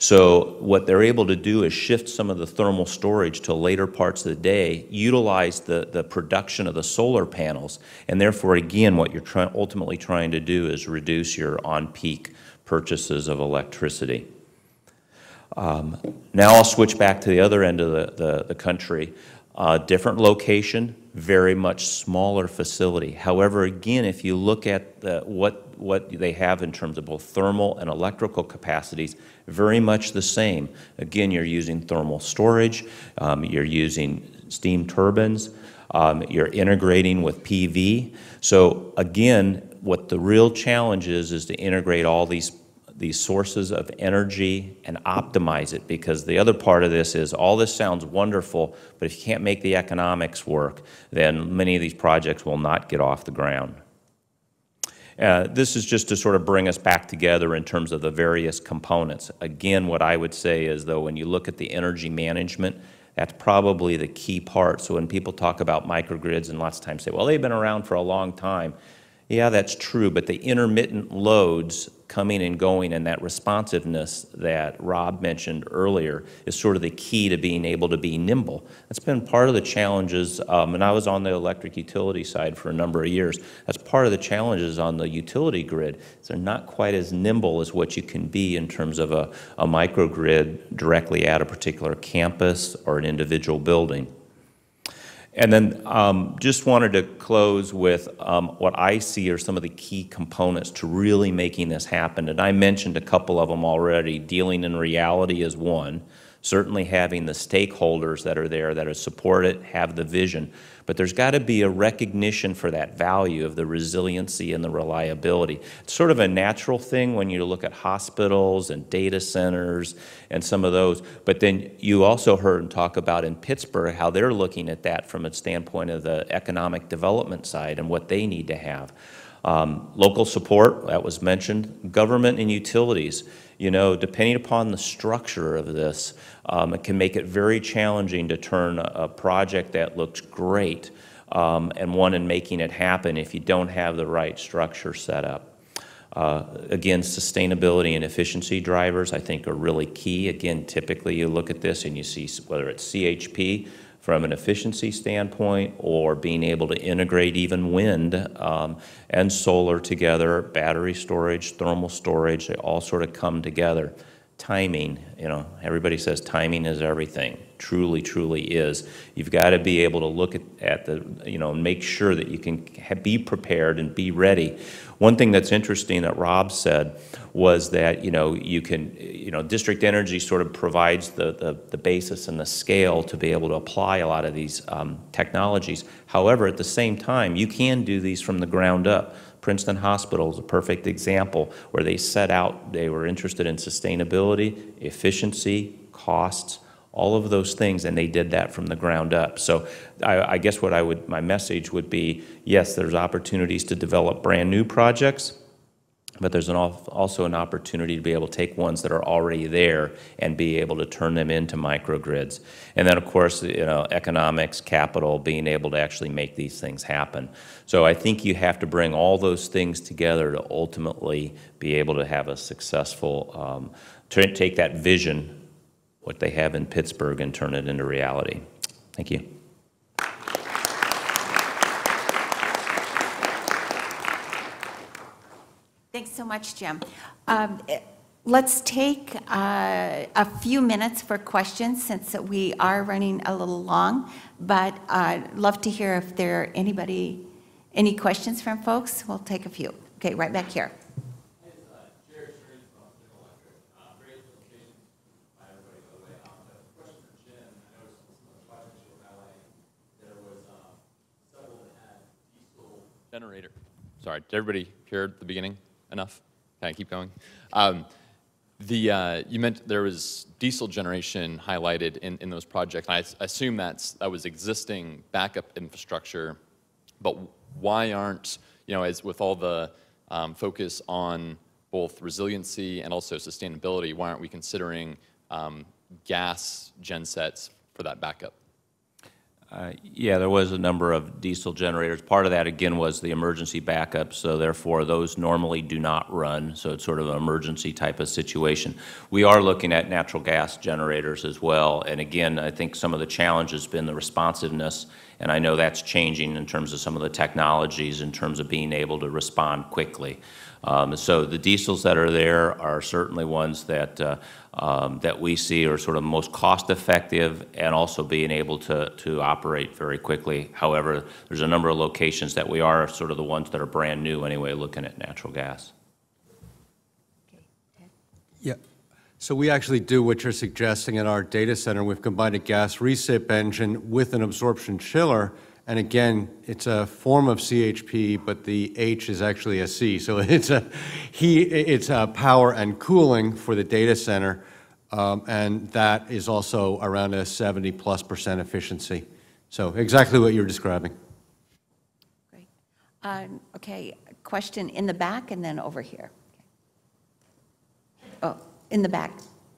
So what they're able to do is shift some of the thermal storage to later parts of the day, utilize the, the production of the solar panels, and therefore, again, what you're try ultimately trying to do is reduce your on-peak purchases of electricity. Um, now I'll switch back to the other end of the, the, the country. Uh, different location, very much smaller facility. However, again, if you look at the, what, what they have in terms of both thermal and electrical capacities, very much the same. Again, you're using thermal storage, um, you're using steam turbines, um, you're integrating with P V. So again, what the real challenge is, is to integrate all these these sources of energy and optimize it, because the other part of this is all this sounds wonderful, but if you can't make the economics work, then many of these projects will not get off the ground. Uh, this is just to sort of bring us back together in terms of the various components. Again, what I would say is, though, when you look at the energy management, that's probably the key part. So when people talk about microgrids and lots of times say, well, they've been around for a long time. Yeah, that's true, but the intermittent loads coming and going and that responsiveness that Rob mentioned earlier is sort of the key to being able to be nimble. That's been part of the challenges, um, and I was on the electric utility side for a number of years. That's part of the challenges on the utility grid. They're not quite as nimble as what you can be in terms of a, a microgrid directly at a particular campus or an individual building. And then um, just wanted to close with um, what I see are some of the key components to really making this happen. And I mentioned a couple of them already. Dealing in reality is one. Certainly having the stakeholders that are there that support it, have the vision. But there's got to be a recognition for that value of the resiliency and the reliability. It's sort of a natural thing when you look at hospitals and data centers and some of those. But then you also heard talk about in Pittsburgh how they're looking at that from a standpoint of the economic development side and what they need to have. Um, local support, that was mentioned. Government and utilities. You know, depending upon the structure of this, um, it can make it very challenging to turn a, a project that looks great um, and one in making it happen if you don't have the right structure set up. Uh, again, sustainability and efficiency drivers, I think, are really key. Again, typically you look at this and you see whether it's C H P from an efficiency standpoint or being able to integrate even wind um, and solar together, battery storage, thermal storage, they all sort of come together. Timing, you know, everybody says timing is everything. Truly, truly is. You've got to be able to look at, at the, you know, make sure that you can be prepared and be ready. One thing that's interesting that Rob said was that, you know, you can, you know, district energy sort of provides the, the, the basis and the scale to be able to apply a lot of these um, technologies. However, at the same time, you can do these from the ground up. Princeton Hospital is a perfect example where they set out, they were interested in sustainability, efficiency, costs, all of those things, and they did that from the ground up. So I, I guess what I would, my message would be, yes, there's opportunities to develop brand new projects, but there's an, also an opportunity to be able to take ones that are already there and be able to turn them into microgrids. And then, of course, you know, economics, capital, being able to actually make these things happen. So I think you have to bring all those things together to ultimately be able to have a successful, um, to take that vision, what they have in Pittsburgh, and turn it into reality. Thank you. Thanks so much, Jim. Um, let's take uh, a few minutes for questions since we are running a little long, but I'd love to hear if there are anybody, any questions from folks. We'll take a few. Okay, right back here. Generator. Sorry, did everybody hear at the beginning enough? Can I keep going? Um, the uh, you meant there was diesel generation highlighted in, in those projects. I assume that's that was existing backup infrastructure, but why aren't, you know, as with all the um, focus on both resiliency and also sustainability, why aren't we considering um, gas gensets for that backup? Uh, yeah, there was a number of diesel generators. Part of that, again, was the emergency backup, so therefore those normally do not run, so it's sort of an emergency type of situation. We are looking at natural gas generators as well, and again, I think some of the challenge has been the responsiveness, and I know that's changing in terms of some of the technologies in terms of being able to respond quickly. Um, so the diesels that are there are certainly ones that, uh, um, that we see are sort of most cost-effective and also being able to, to operate very quickly. However, there's a number of locations that we are sort of the ones that are brand new anyway, looking at natural gas. Yeah. So we actually do what you're suggesting at our data center. We've combined a gas recip engine with an absorption chiller. And again, it's a form of C H P, but the H is actually a C. So it's a heat, it's a power and cooling for the data center. Um, and that is also around a seventy plus percent efficiency. So exactly what you're describing. Great. Um, okay, question in the back and then over here. Oh, in the back.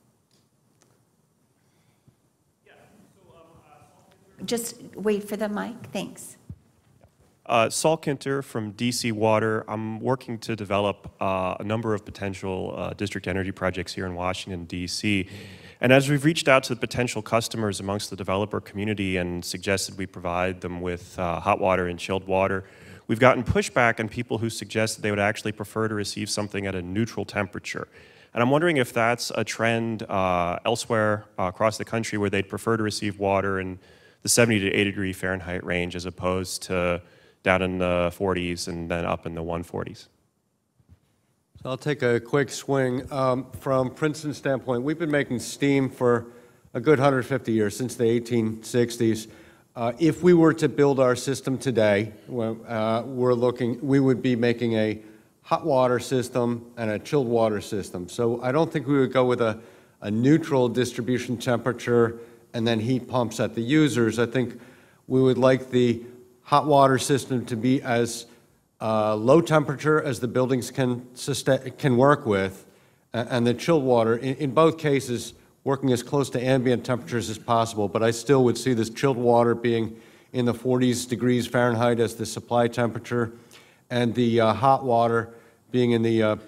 Just wait for the mic, thanks. Uh, Saul Kinter from D C Water. I'm working to develop uh, a number of potential uh, district energy projects here in Washington, D C And as we've reached out to the potential customers amongst the developer community and suggested we provide them with uh, hot water and chilled water, we've gotten pushback on people who suggest that they would actually prefer to receive something at a neutral temperature. And I'm wondering if that's a trend uh, elsewhere uh, across the country where they'd prefer to receive water in the seventy to eighty degree Fahrenheit range as opposed to down in the forties and then up in the one forties. So I'll take a quick swing. Um, from Princeton's standpoint, we've been making steam for a good one hundred fifty years, since the eighteen sixties. Uh, if we were to build our system today, uh, we're looking, we would be making a hot water system and a chilled water system. So I don't think we would go with a, a neutral distribution temperature and then heat pumps at the users. I think we would like the hot water system to be as uh, low temperature as the buildings can, sustain, can work with, and the chilled water, in, in both cases, working as close to ambient temperatures as possible. But I still would see this chilled water being in the forties degrees Fahrenheit as the supply temperature, and the uh, hot water being in the uh,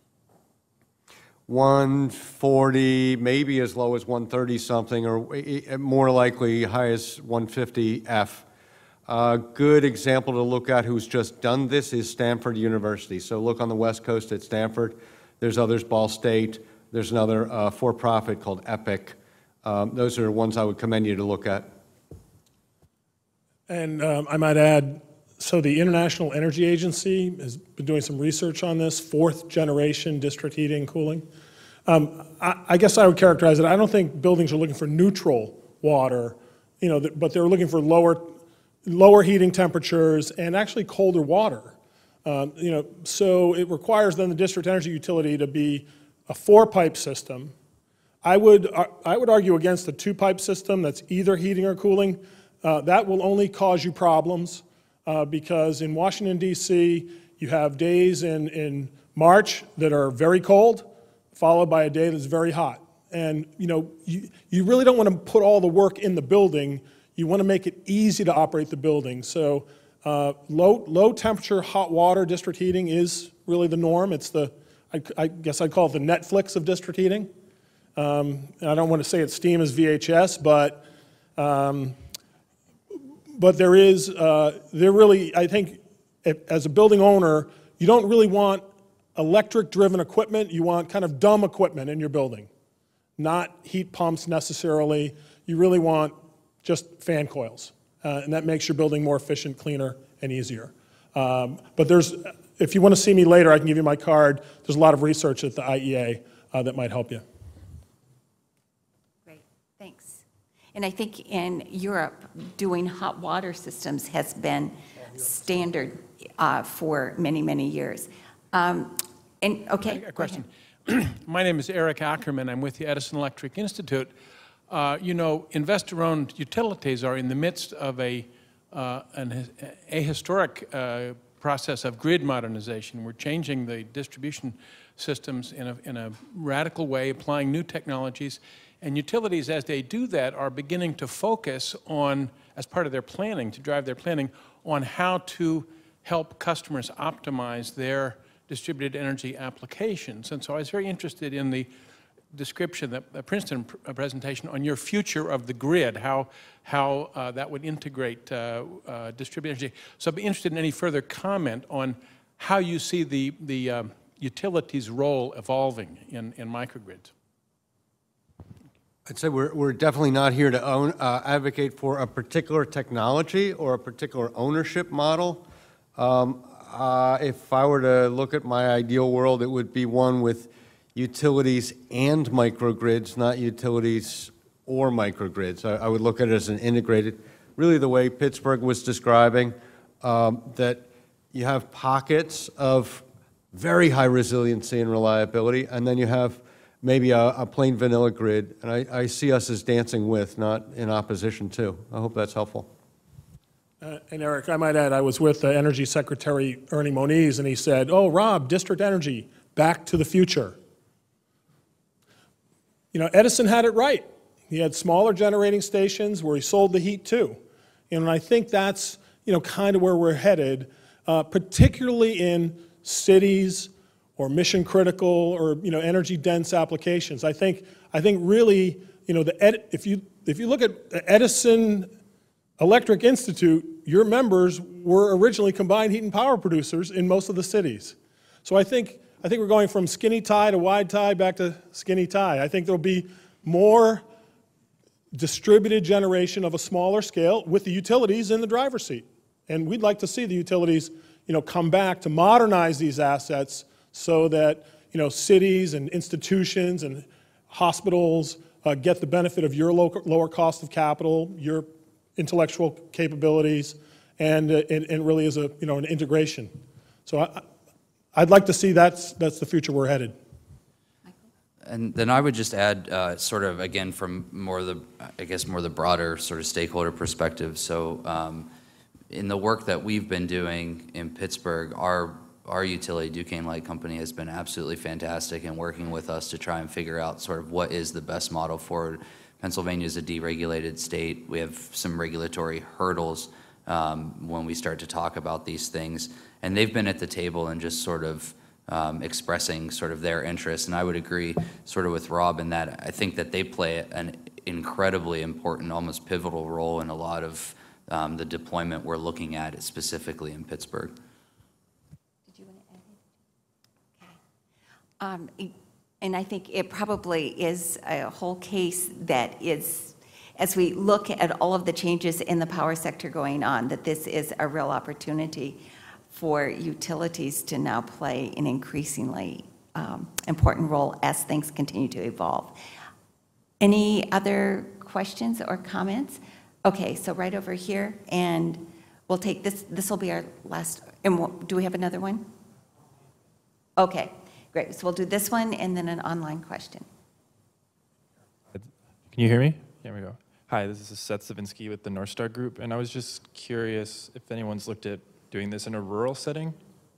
one forty, maybe as low as one thirty something, or more likely high as one fifty F. A good example to look at who's just done this is Stanford University. So look on the West Coast at Stanford. There's others, Ball State. There's another uh, for-profit called EPIC. Um, those are ones I would commend you to look at. And um, I might add, so the International Energy Agency has been doing some research on this, fourth generation district heating and cooling. Um, I, I guess I would characterize it, I don't think buildings are looking for neutral water, you know, but they're looking for lower, lower heating temperatures and actually colder water. Um, you know, so it requires then the district energy utility to be a four-pipe system. I would, uh, I would argue against a two-pipe system that's either heating or cooling. Uh, that will only cause you problems. Uh, because in Washington, D C, you have days in, in March that are very cold, followed by a day that's very hot. And you know, you, you really don't want to put all the work in the building. You want to make it easy to operate the building. So uh, low, low temperature hot water district heating is really the norm. It's the, I, I guess I'd call it the Netflix of district heating. Um, and I don't want to say it's steam as V H S, but um, But there is, uh, there really, I think, if, as a building owner, you don't really want electric-driven equipment. You want kind of dumb equipment in your building, not heat pumps necessarily. You really want just fan coils, uh, and that makes your building more efficient, cleaner, and easier. Um, but there's, if you want to see me later, I can give you my card. There's a lot of research at the I E A uh, that might help you. And I think in Europe, doing hot water systems has been standard uh, for many, many years. Um, and okay, a question. My name is Eric Ackerman. I'm with the Edison Electric Institute. Uh, you know, investor-owned utilities are in the midst of a uh, an, a historic uh, process of grid modernization. We're changing the distribution systems in a in a radical way, applying new technologies. And utilities, as they do that, are beginning to focus on, as part of their planning, to drive their planning, on how to help customers optimize their distributed energy applications. And so I was very interested in the description, that the Princeton pr presentation on your future of the grid, how, how uh, that would integrate uh, uh, distributed energy. So I'd be interested in any further comment on how you see the, the, uh, utilities' role evolving in, in microgrids? I'd say we're, we're definitely not here to own, uh, advocate for a particular technology or a particular ownership model. Um, uh, if I were to look at my ideal world, it would be one with utilities and microgrids, not utilities or microgrids. I, I would look at it as an integrated, really the way Pittsburgh was describing, um, that you have pockets of very high resiliency and reliability, and then you have maybe a, a plain vanilla grid, and I, I see us as dancing with, not in opposition to. I hope that's helpful. Uh, and Eric, I might add, I was with the Energy Secretary Ernie Moniz, and he said, oh, Rob, district energy, back to the future. You know, Edison had it right. He had smaller generating stations where he sold the heat to. And I think that's, you know, kind of where we're headed, uh, particularly in cities or mission critical or, you know, energy dense applications. I think, I think really, you know, the Ed, if you, if you look at the Edison Electric Institute, your members were originally combined heat and power producers in most of the cities. So I think, I think we're going from skinny tie to wide tie back to skinny tie. I think there'll be more distributed generation of a smaller scale with the utilities in the driver's seat. And we'd like to see the utilities, you know, come back to modernize these assets so that, you know, cities and institutions and hospitals uh, get the benefit of your low, lower cost of capital, your intellectual capabilities, and, uh, and, and really is a, you know, an integration. So I, I'd like to see that's, that's the future we're headed. And then I would just add, uh, sort of, again, from more the, I guess, more the broader sort of stakeholder perspective. So um, in the work that we've been doing in Pittsburgh, our, our utility, Duquesne Light Company, has been absolutely fantastic in working with us to try and figure out sort of what is the best model forward. Pennsylvania is a deregulated state. We have some regulatory hurdles um, when we start to talk about these things. And they've been at the table and just sort of Um, expressing sort of their interest. And I would agree sort of with Rob in that I think that they play an incredibly important, almost pivotal role in a lot of um, the deployment we're looking at specifically in Pittsburgh. Did you want to add anything? Okay. Um, and I think it probably is a whole case that is, as we look at all of the changes in the power sector going on, that this is a real opportunity for utilities to now play an increasingly um, important role as things continue to evolve. Any other questions or comments? Okay, so right over here, and we'll take this, this will be our last, and we'll, do we have another one? Okay, great, so we'll do this one and then an online question. Can you hear me? Here we go. Hi, this is Seth Savinsky with the North Star Group, and I was just curious if anyone's looked at doing this in a rural setting?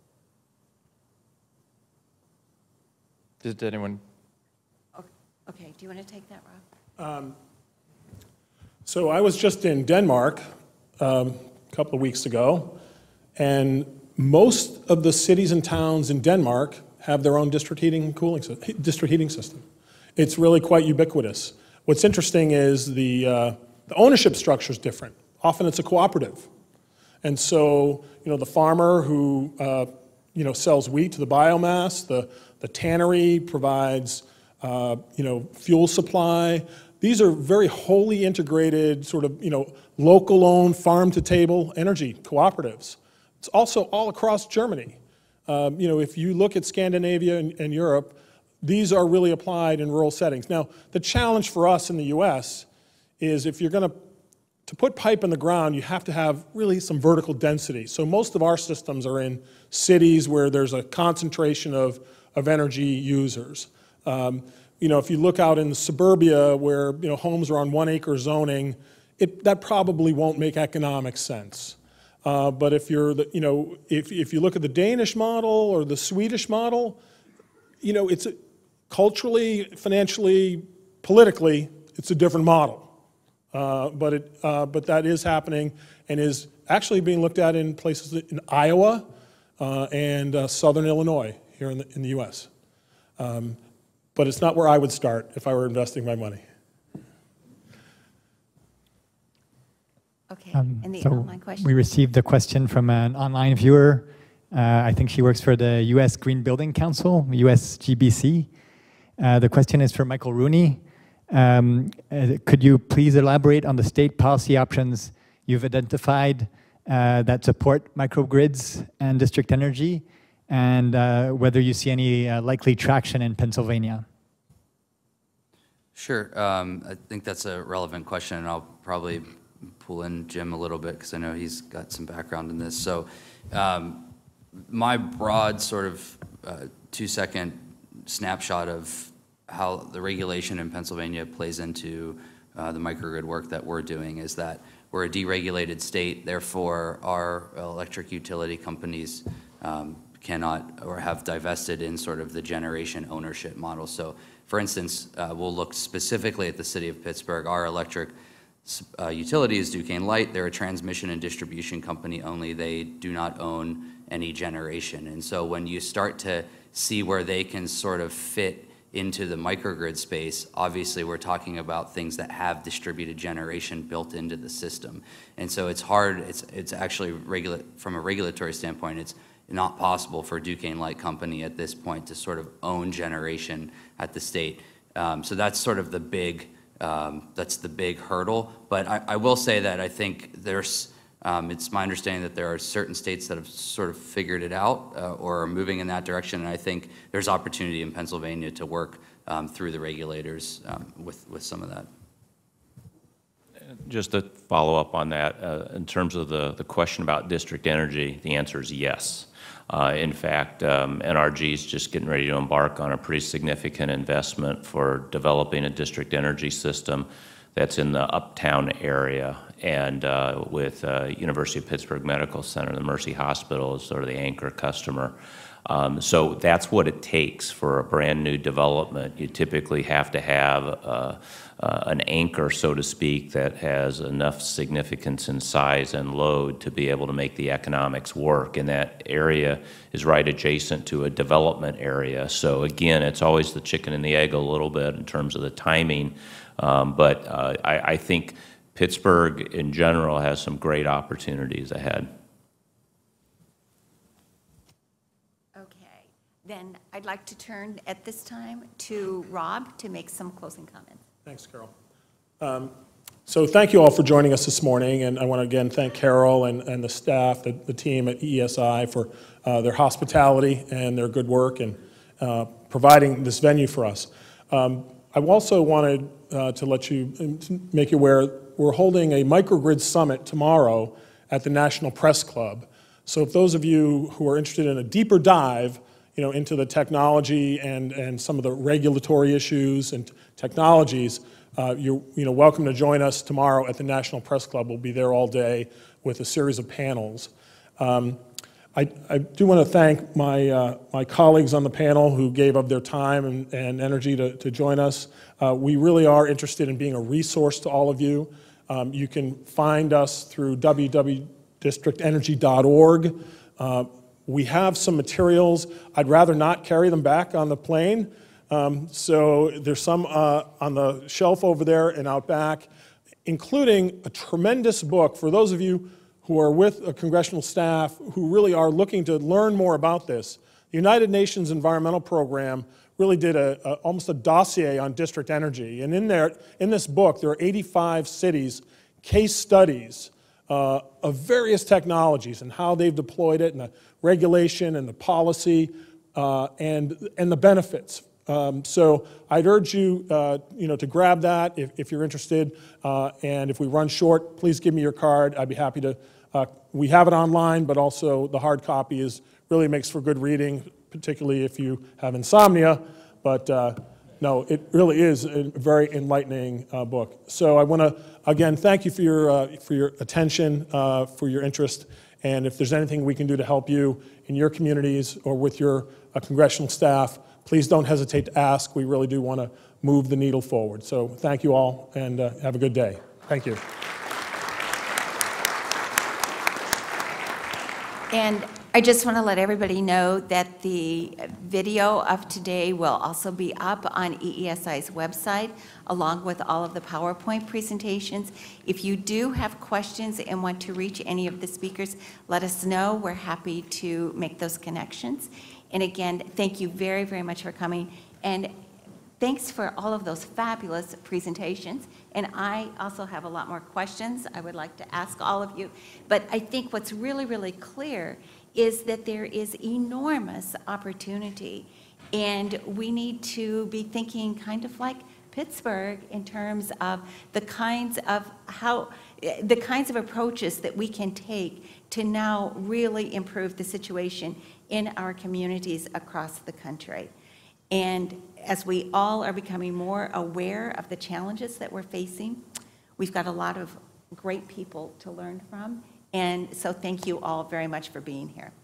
Did anyone? Okay, do you want to take that, Rob? Um, so I was just in Denmark um, a couple of weeks ago, and most of the cities and towns in Denmark have their own district heating and cooling district heating system. It's really quite ubiquitous. What's interesting is the, uh, the ownership structure is different. Often it's a cooperative. And so, you know, the farmer who, uh, you know, sells wheat to the biomass, the, the tannery provides, uh, you know, fuel supply. These are very wholly integrated, sort of, you know, local-owned, farm-to-table energy cooperatives. It's also all across Germany. Um, you know, if you look at Scandinavia and, and Europe, these are really applied in rural settings. Now, the challenge for us in the U S is if you're going to To put pipe in the ground, you have to have really some vertical density. So most of our systems are in cities where there's a concentration of, of energy users. Um, you know, if you look out in the suburbia where, you know, homes are on one acre zoning, it, that probably won't make economic sense. Uh, but if you're, the, you know, if, if you look at the Danish model or the Swedish model, you know, it's a, culturally, financially, politically, it's a different model. Uh, but, it, uh, but that is happening and is actually being looked at in places in Iowa uh, and uh, southern Illinois here in the, in the U S. Um, but it's not where I would start if I were investing my money. Okay, Um, and the so online question? we received a question from an online viewer Uh, I think she works for the U S Green Building Council, U S G B C. Uh, the question is for Michael Rooney. Um, uh, could you please elaborate on the state policy options you've identified uh, that support microgrids and district energy, and uh, whether you see any uh, likely traction in Pennsylvania? Sure. Um, I think that's a relevant question, and I'll probably pull in Jim a little bit because I know he's got some background in this. So um, my broad sort of uh, two-second snapshot of how the regulation in Pennsylvania plays into uh, the microgrid work that we're doing is that we're a deregulated state, therefore our electric utility companies um, cannot or have divested in sort of the generation ownership model. So for instance, uh, we'll look specifically at the city of Pittsburgh. Our electric uh, utility is Duquesne Light. They're a transmission and distribution company only. They do not own any generation. And so when you start to see where they can sort of fit into the microgrid space, obviously we're talking about things that have distributed generation built into the system. And so it's hard, it's, it's actually, regula from a regulatory standpoint, it's not possible for Duquesne Light Company at this point to sort of own generation at the state. Um, so that's sort of the big, um, that's the big hurdle. But I, I will say that I think there's, um, it's my understanding that there are certain states that have sort of figured it out uh, or are moving in that direction. And I think there's opportunity in Pennsylvania to work um, through the regulators um, with, with some of that. Just to follow up on that, uh, in terms of the, the question about district energy, the answer is yes. Uh, in fact, um, N R G is just getting ready to embark on a pretty significant investment for developing a district energy system that's in the uptown area, and uh, with uh, University of Pittsburgh Medical Center, the Mercy Hospital is sort of the anchor customer. Um, so that's what it takes for a brand new development. You typically have to have uh, uh, an anchor, so to speak, that has enough significance in size and load to be able to make the economics work. And that area is right adjacent to a development area. So again, it's always the chicken and the egg a little bit in terms of the timing. Um, but uh, I, I think Pittsburgh in general has some great opportunities ahead. Then I'd like to turn at this time to Rob to make some closing comments. Thanks, Carol. Um, so thank you all for joining us this morning, and I want to again thank Carol and, and the staff, the, the team at E E S I for uh, their hospitality and their good work and uh, providing this venue for us. Um, I also wanted uh, to let you, to make you aware, we're holding a Microgrid Summit tomorrow at the National Press Club. So if those of you who are interested in a deeper dive you know, into the technology and, and some of the regulatory issues and technologies, uh, you're you know, welcome to join us tomorrow at the National Press Club. We'll be there all day with a series of panels. Um, I, I do want to thank my, uh, my colleagues on the panel who gave up their time and, and energy to, to join us. Uh, we really are interested in being a resource to all of you. Um, you can find us through w w w dot district energy dot org. Uh, We have some materials. I'd rather not carry them back on the plane. Um, so there's some uh, on the shelf over there and out back, including a tremendous book for those of you who are with a congressional staff who really are looking to learn more about this. The United Nations Environmental Program really did a, a, almost a dossier on district energy. And in there, in this book, there are eighty-five cities, case studies uh, of various technologies and how they've deployed it, and the regulation and the policy uh, and, and the benefits. Um, so I'd urge you, uh, you know, to grab that if, if you're interested. Uh, and if we run short, please give me your card. I'd be happy to. Uh, we have it online, but also the hard copy is really makes for good reading, particularly if you have insomnia. But uh, no, it really is a very enlightening uh, book. So I want to again thank you for your uh, for your attention, uh, for your interest. And if there's anything we can do to help you in your communities or with your uh, congressional staff, please don't hesitate to ask. We really do want to move the needle forward. So thank you all, and uh, have a good day. Thank you. And I just want to let everybody know that the video of today will also be up on E E S I's website, along with all of the PowerPoint presentations. If you do have questions and want to reach any of the speakers, let us know. We're happy to make those connections. And again, thank you very, very much for coming. And thanks for all of those fabulous presentations. And I also have a lot more questions I would like to ask all of you. But I think what's really, really clear is that there is enormous opportunity. And we need to be thinking kind of like Pittsburgh in terms of the kinds of how, the kinds of approaches that we can take to now really improve the situation in our communities across the country. And as we all are becoming more aware of the challenges that we're facing, we've got a lot of great people to learn from. And so thank you all very much for being here.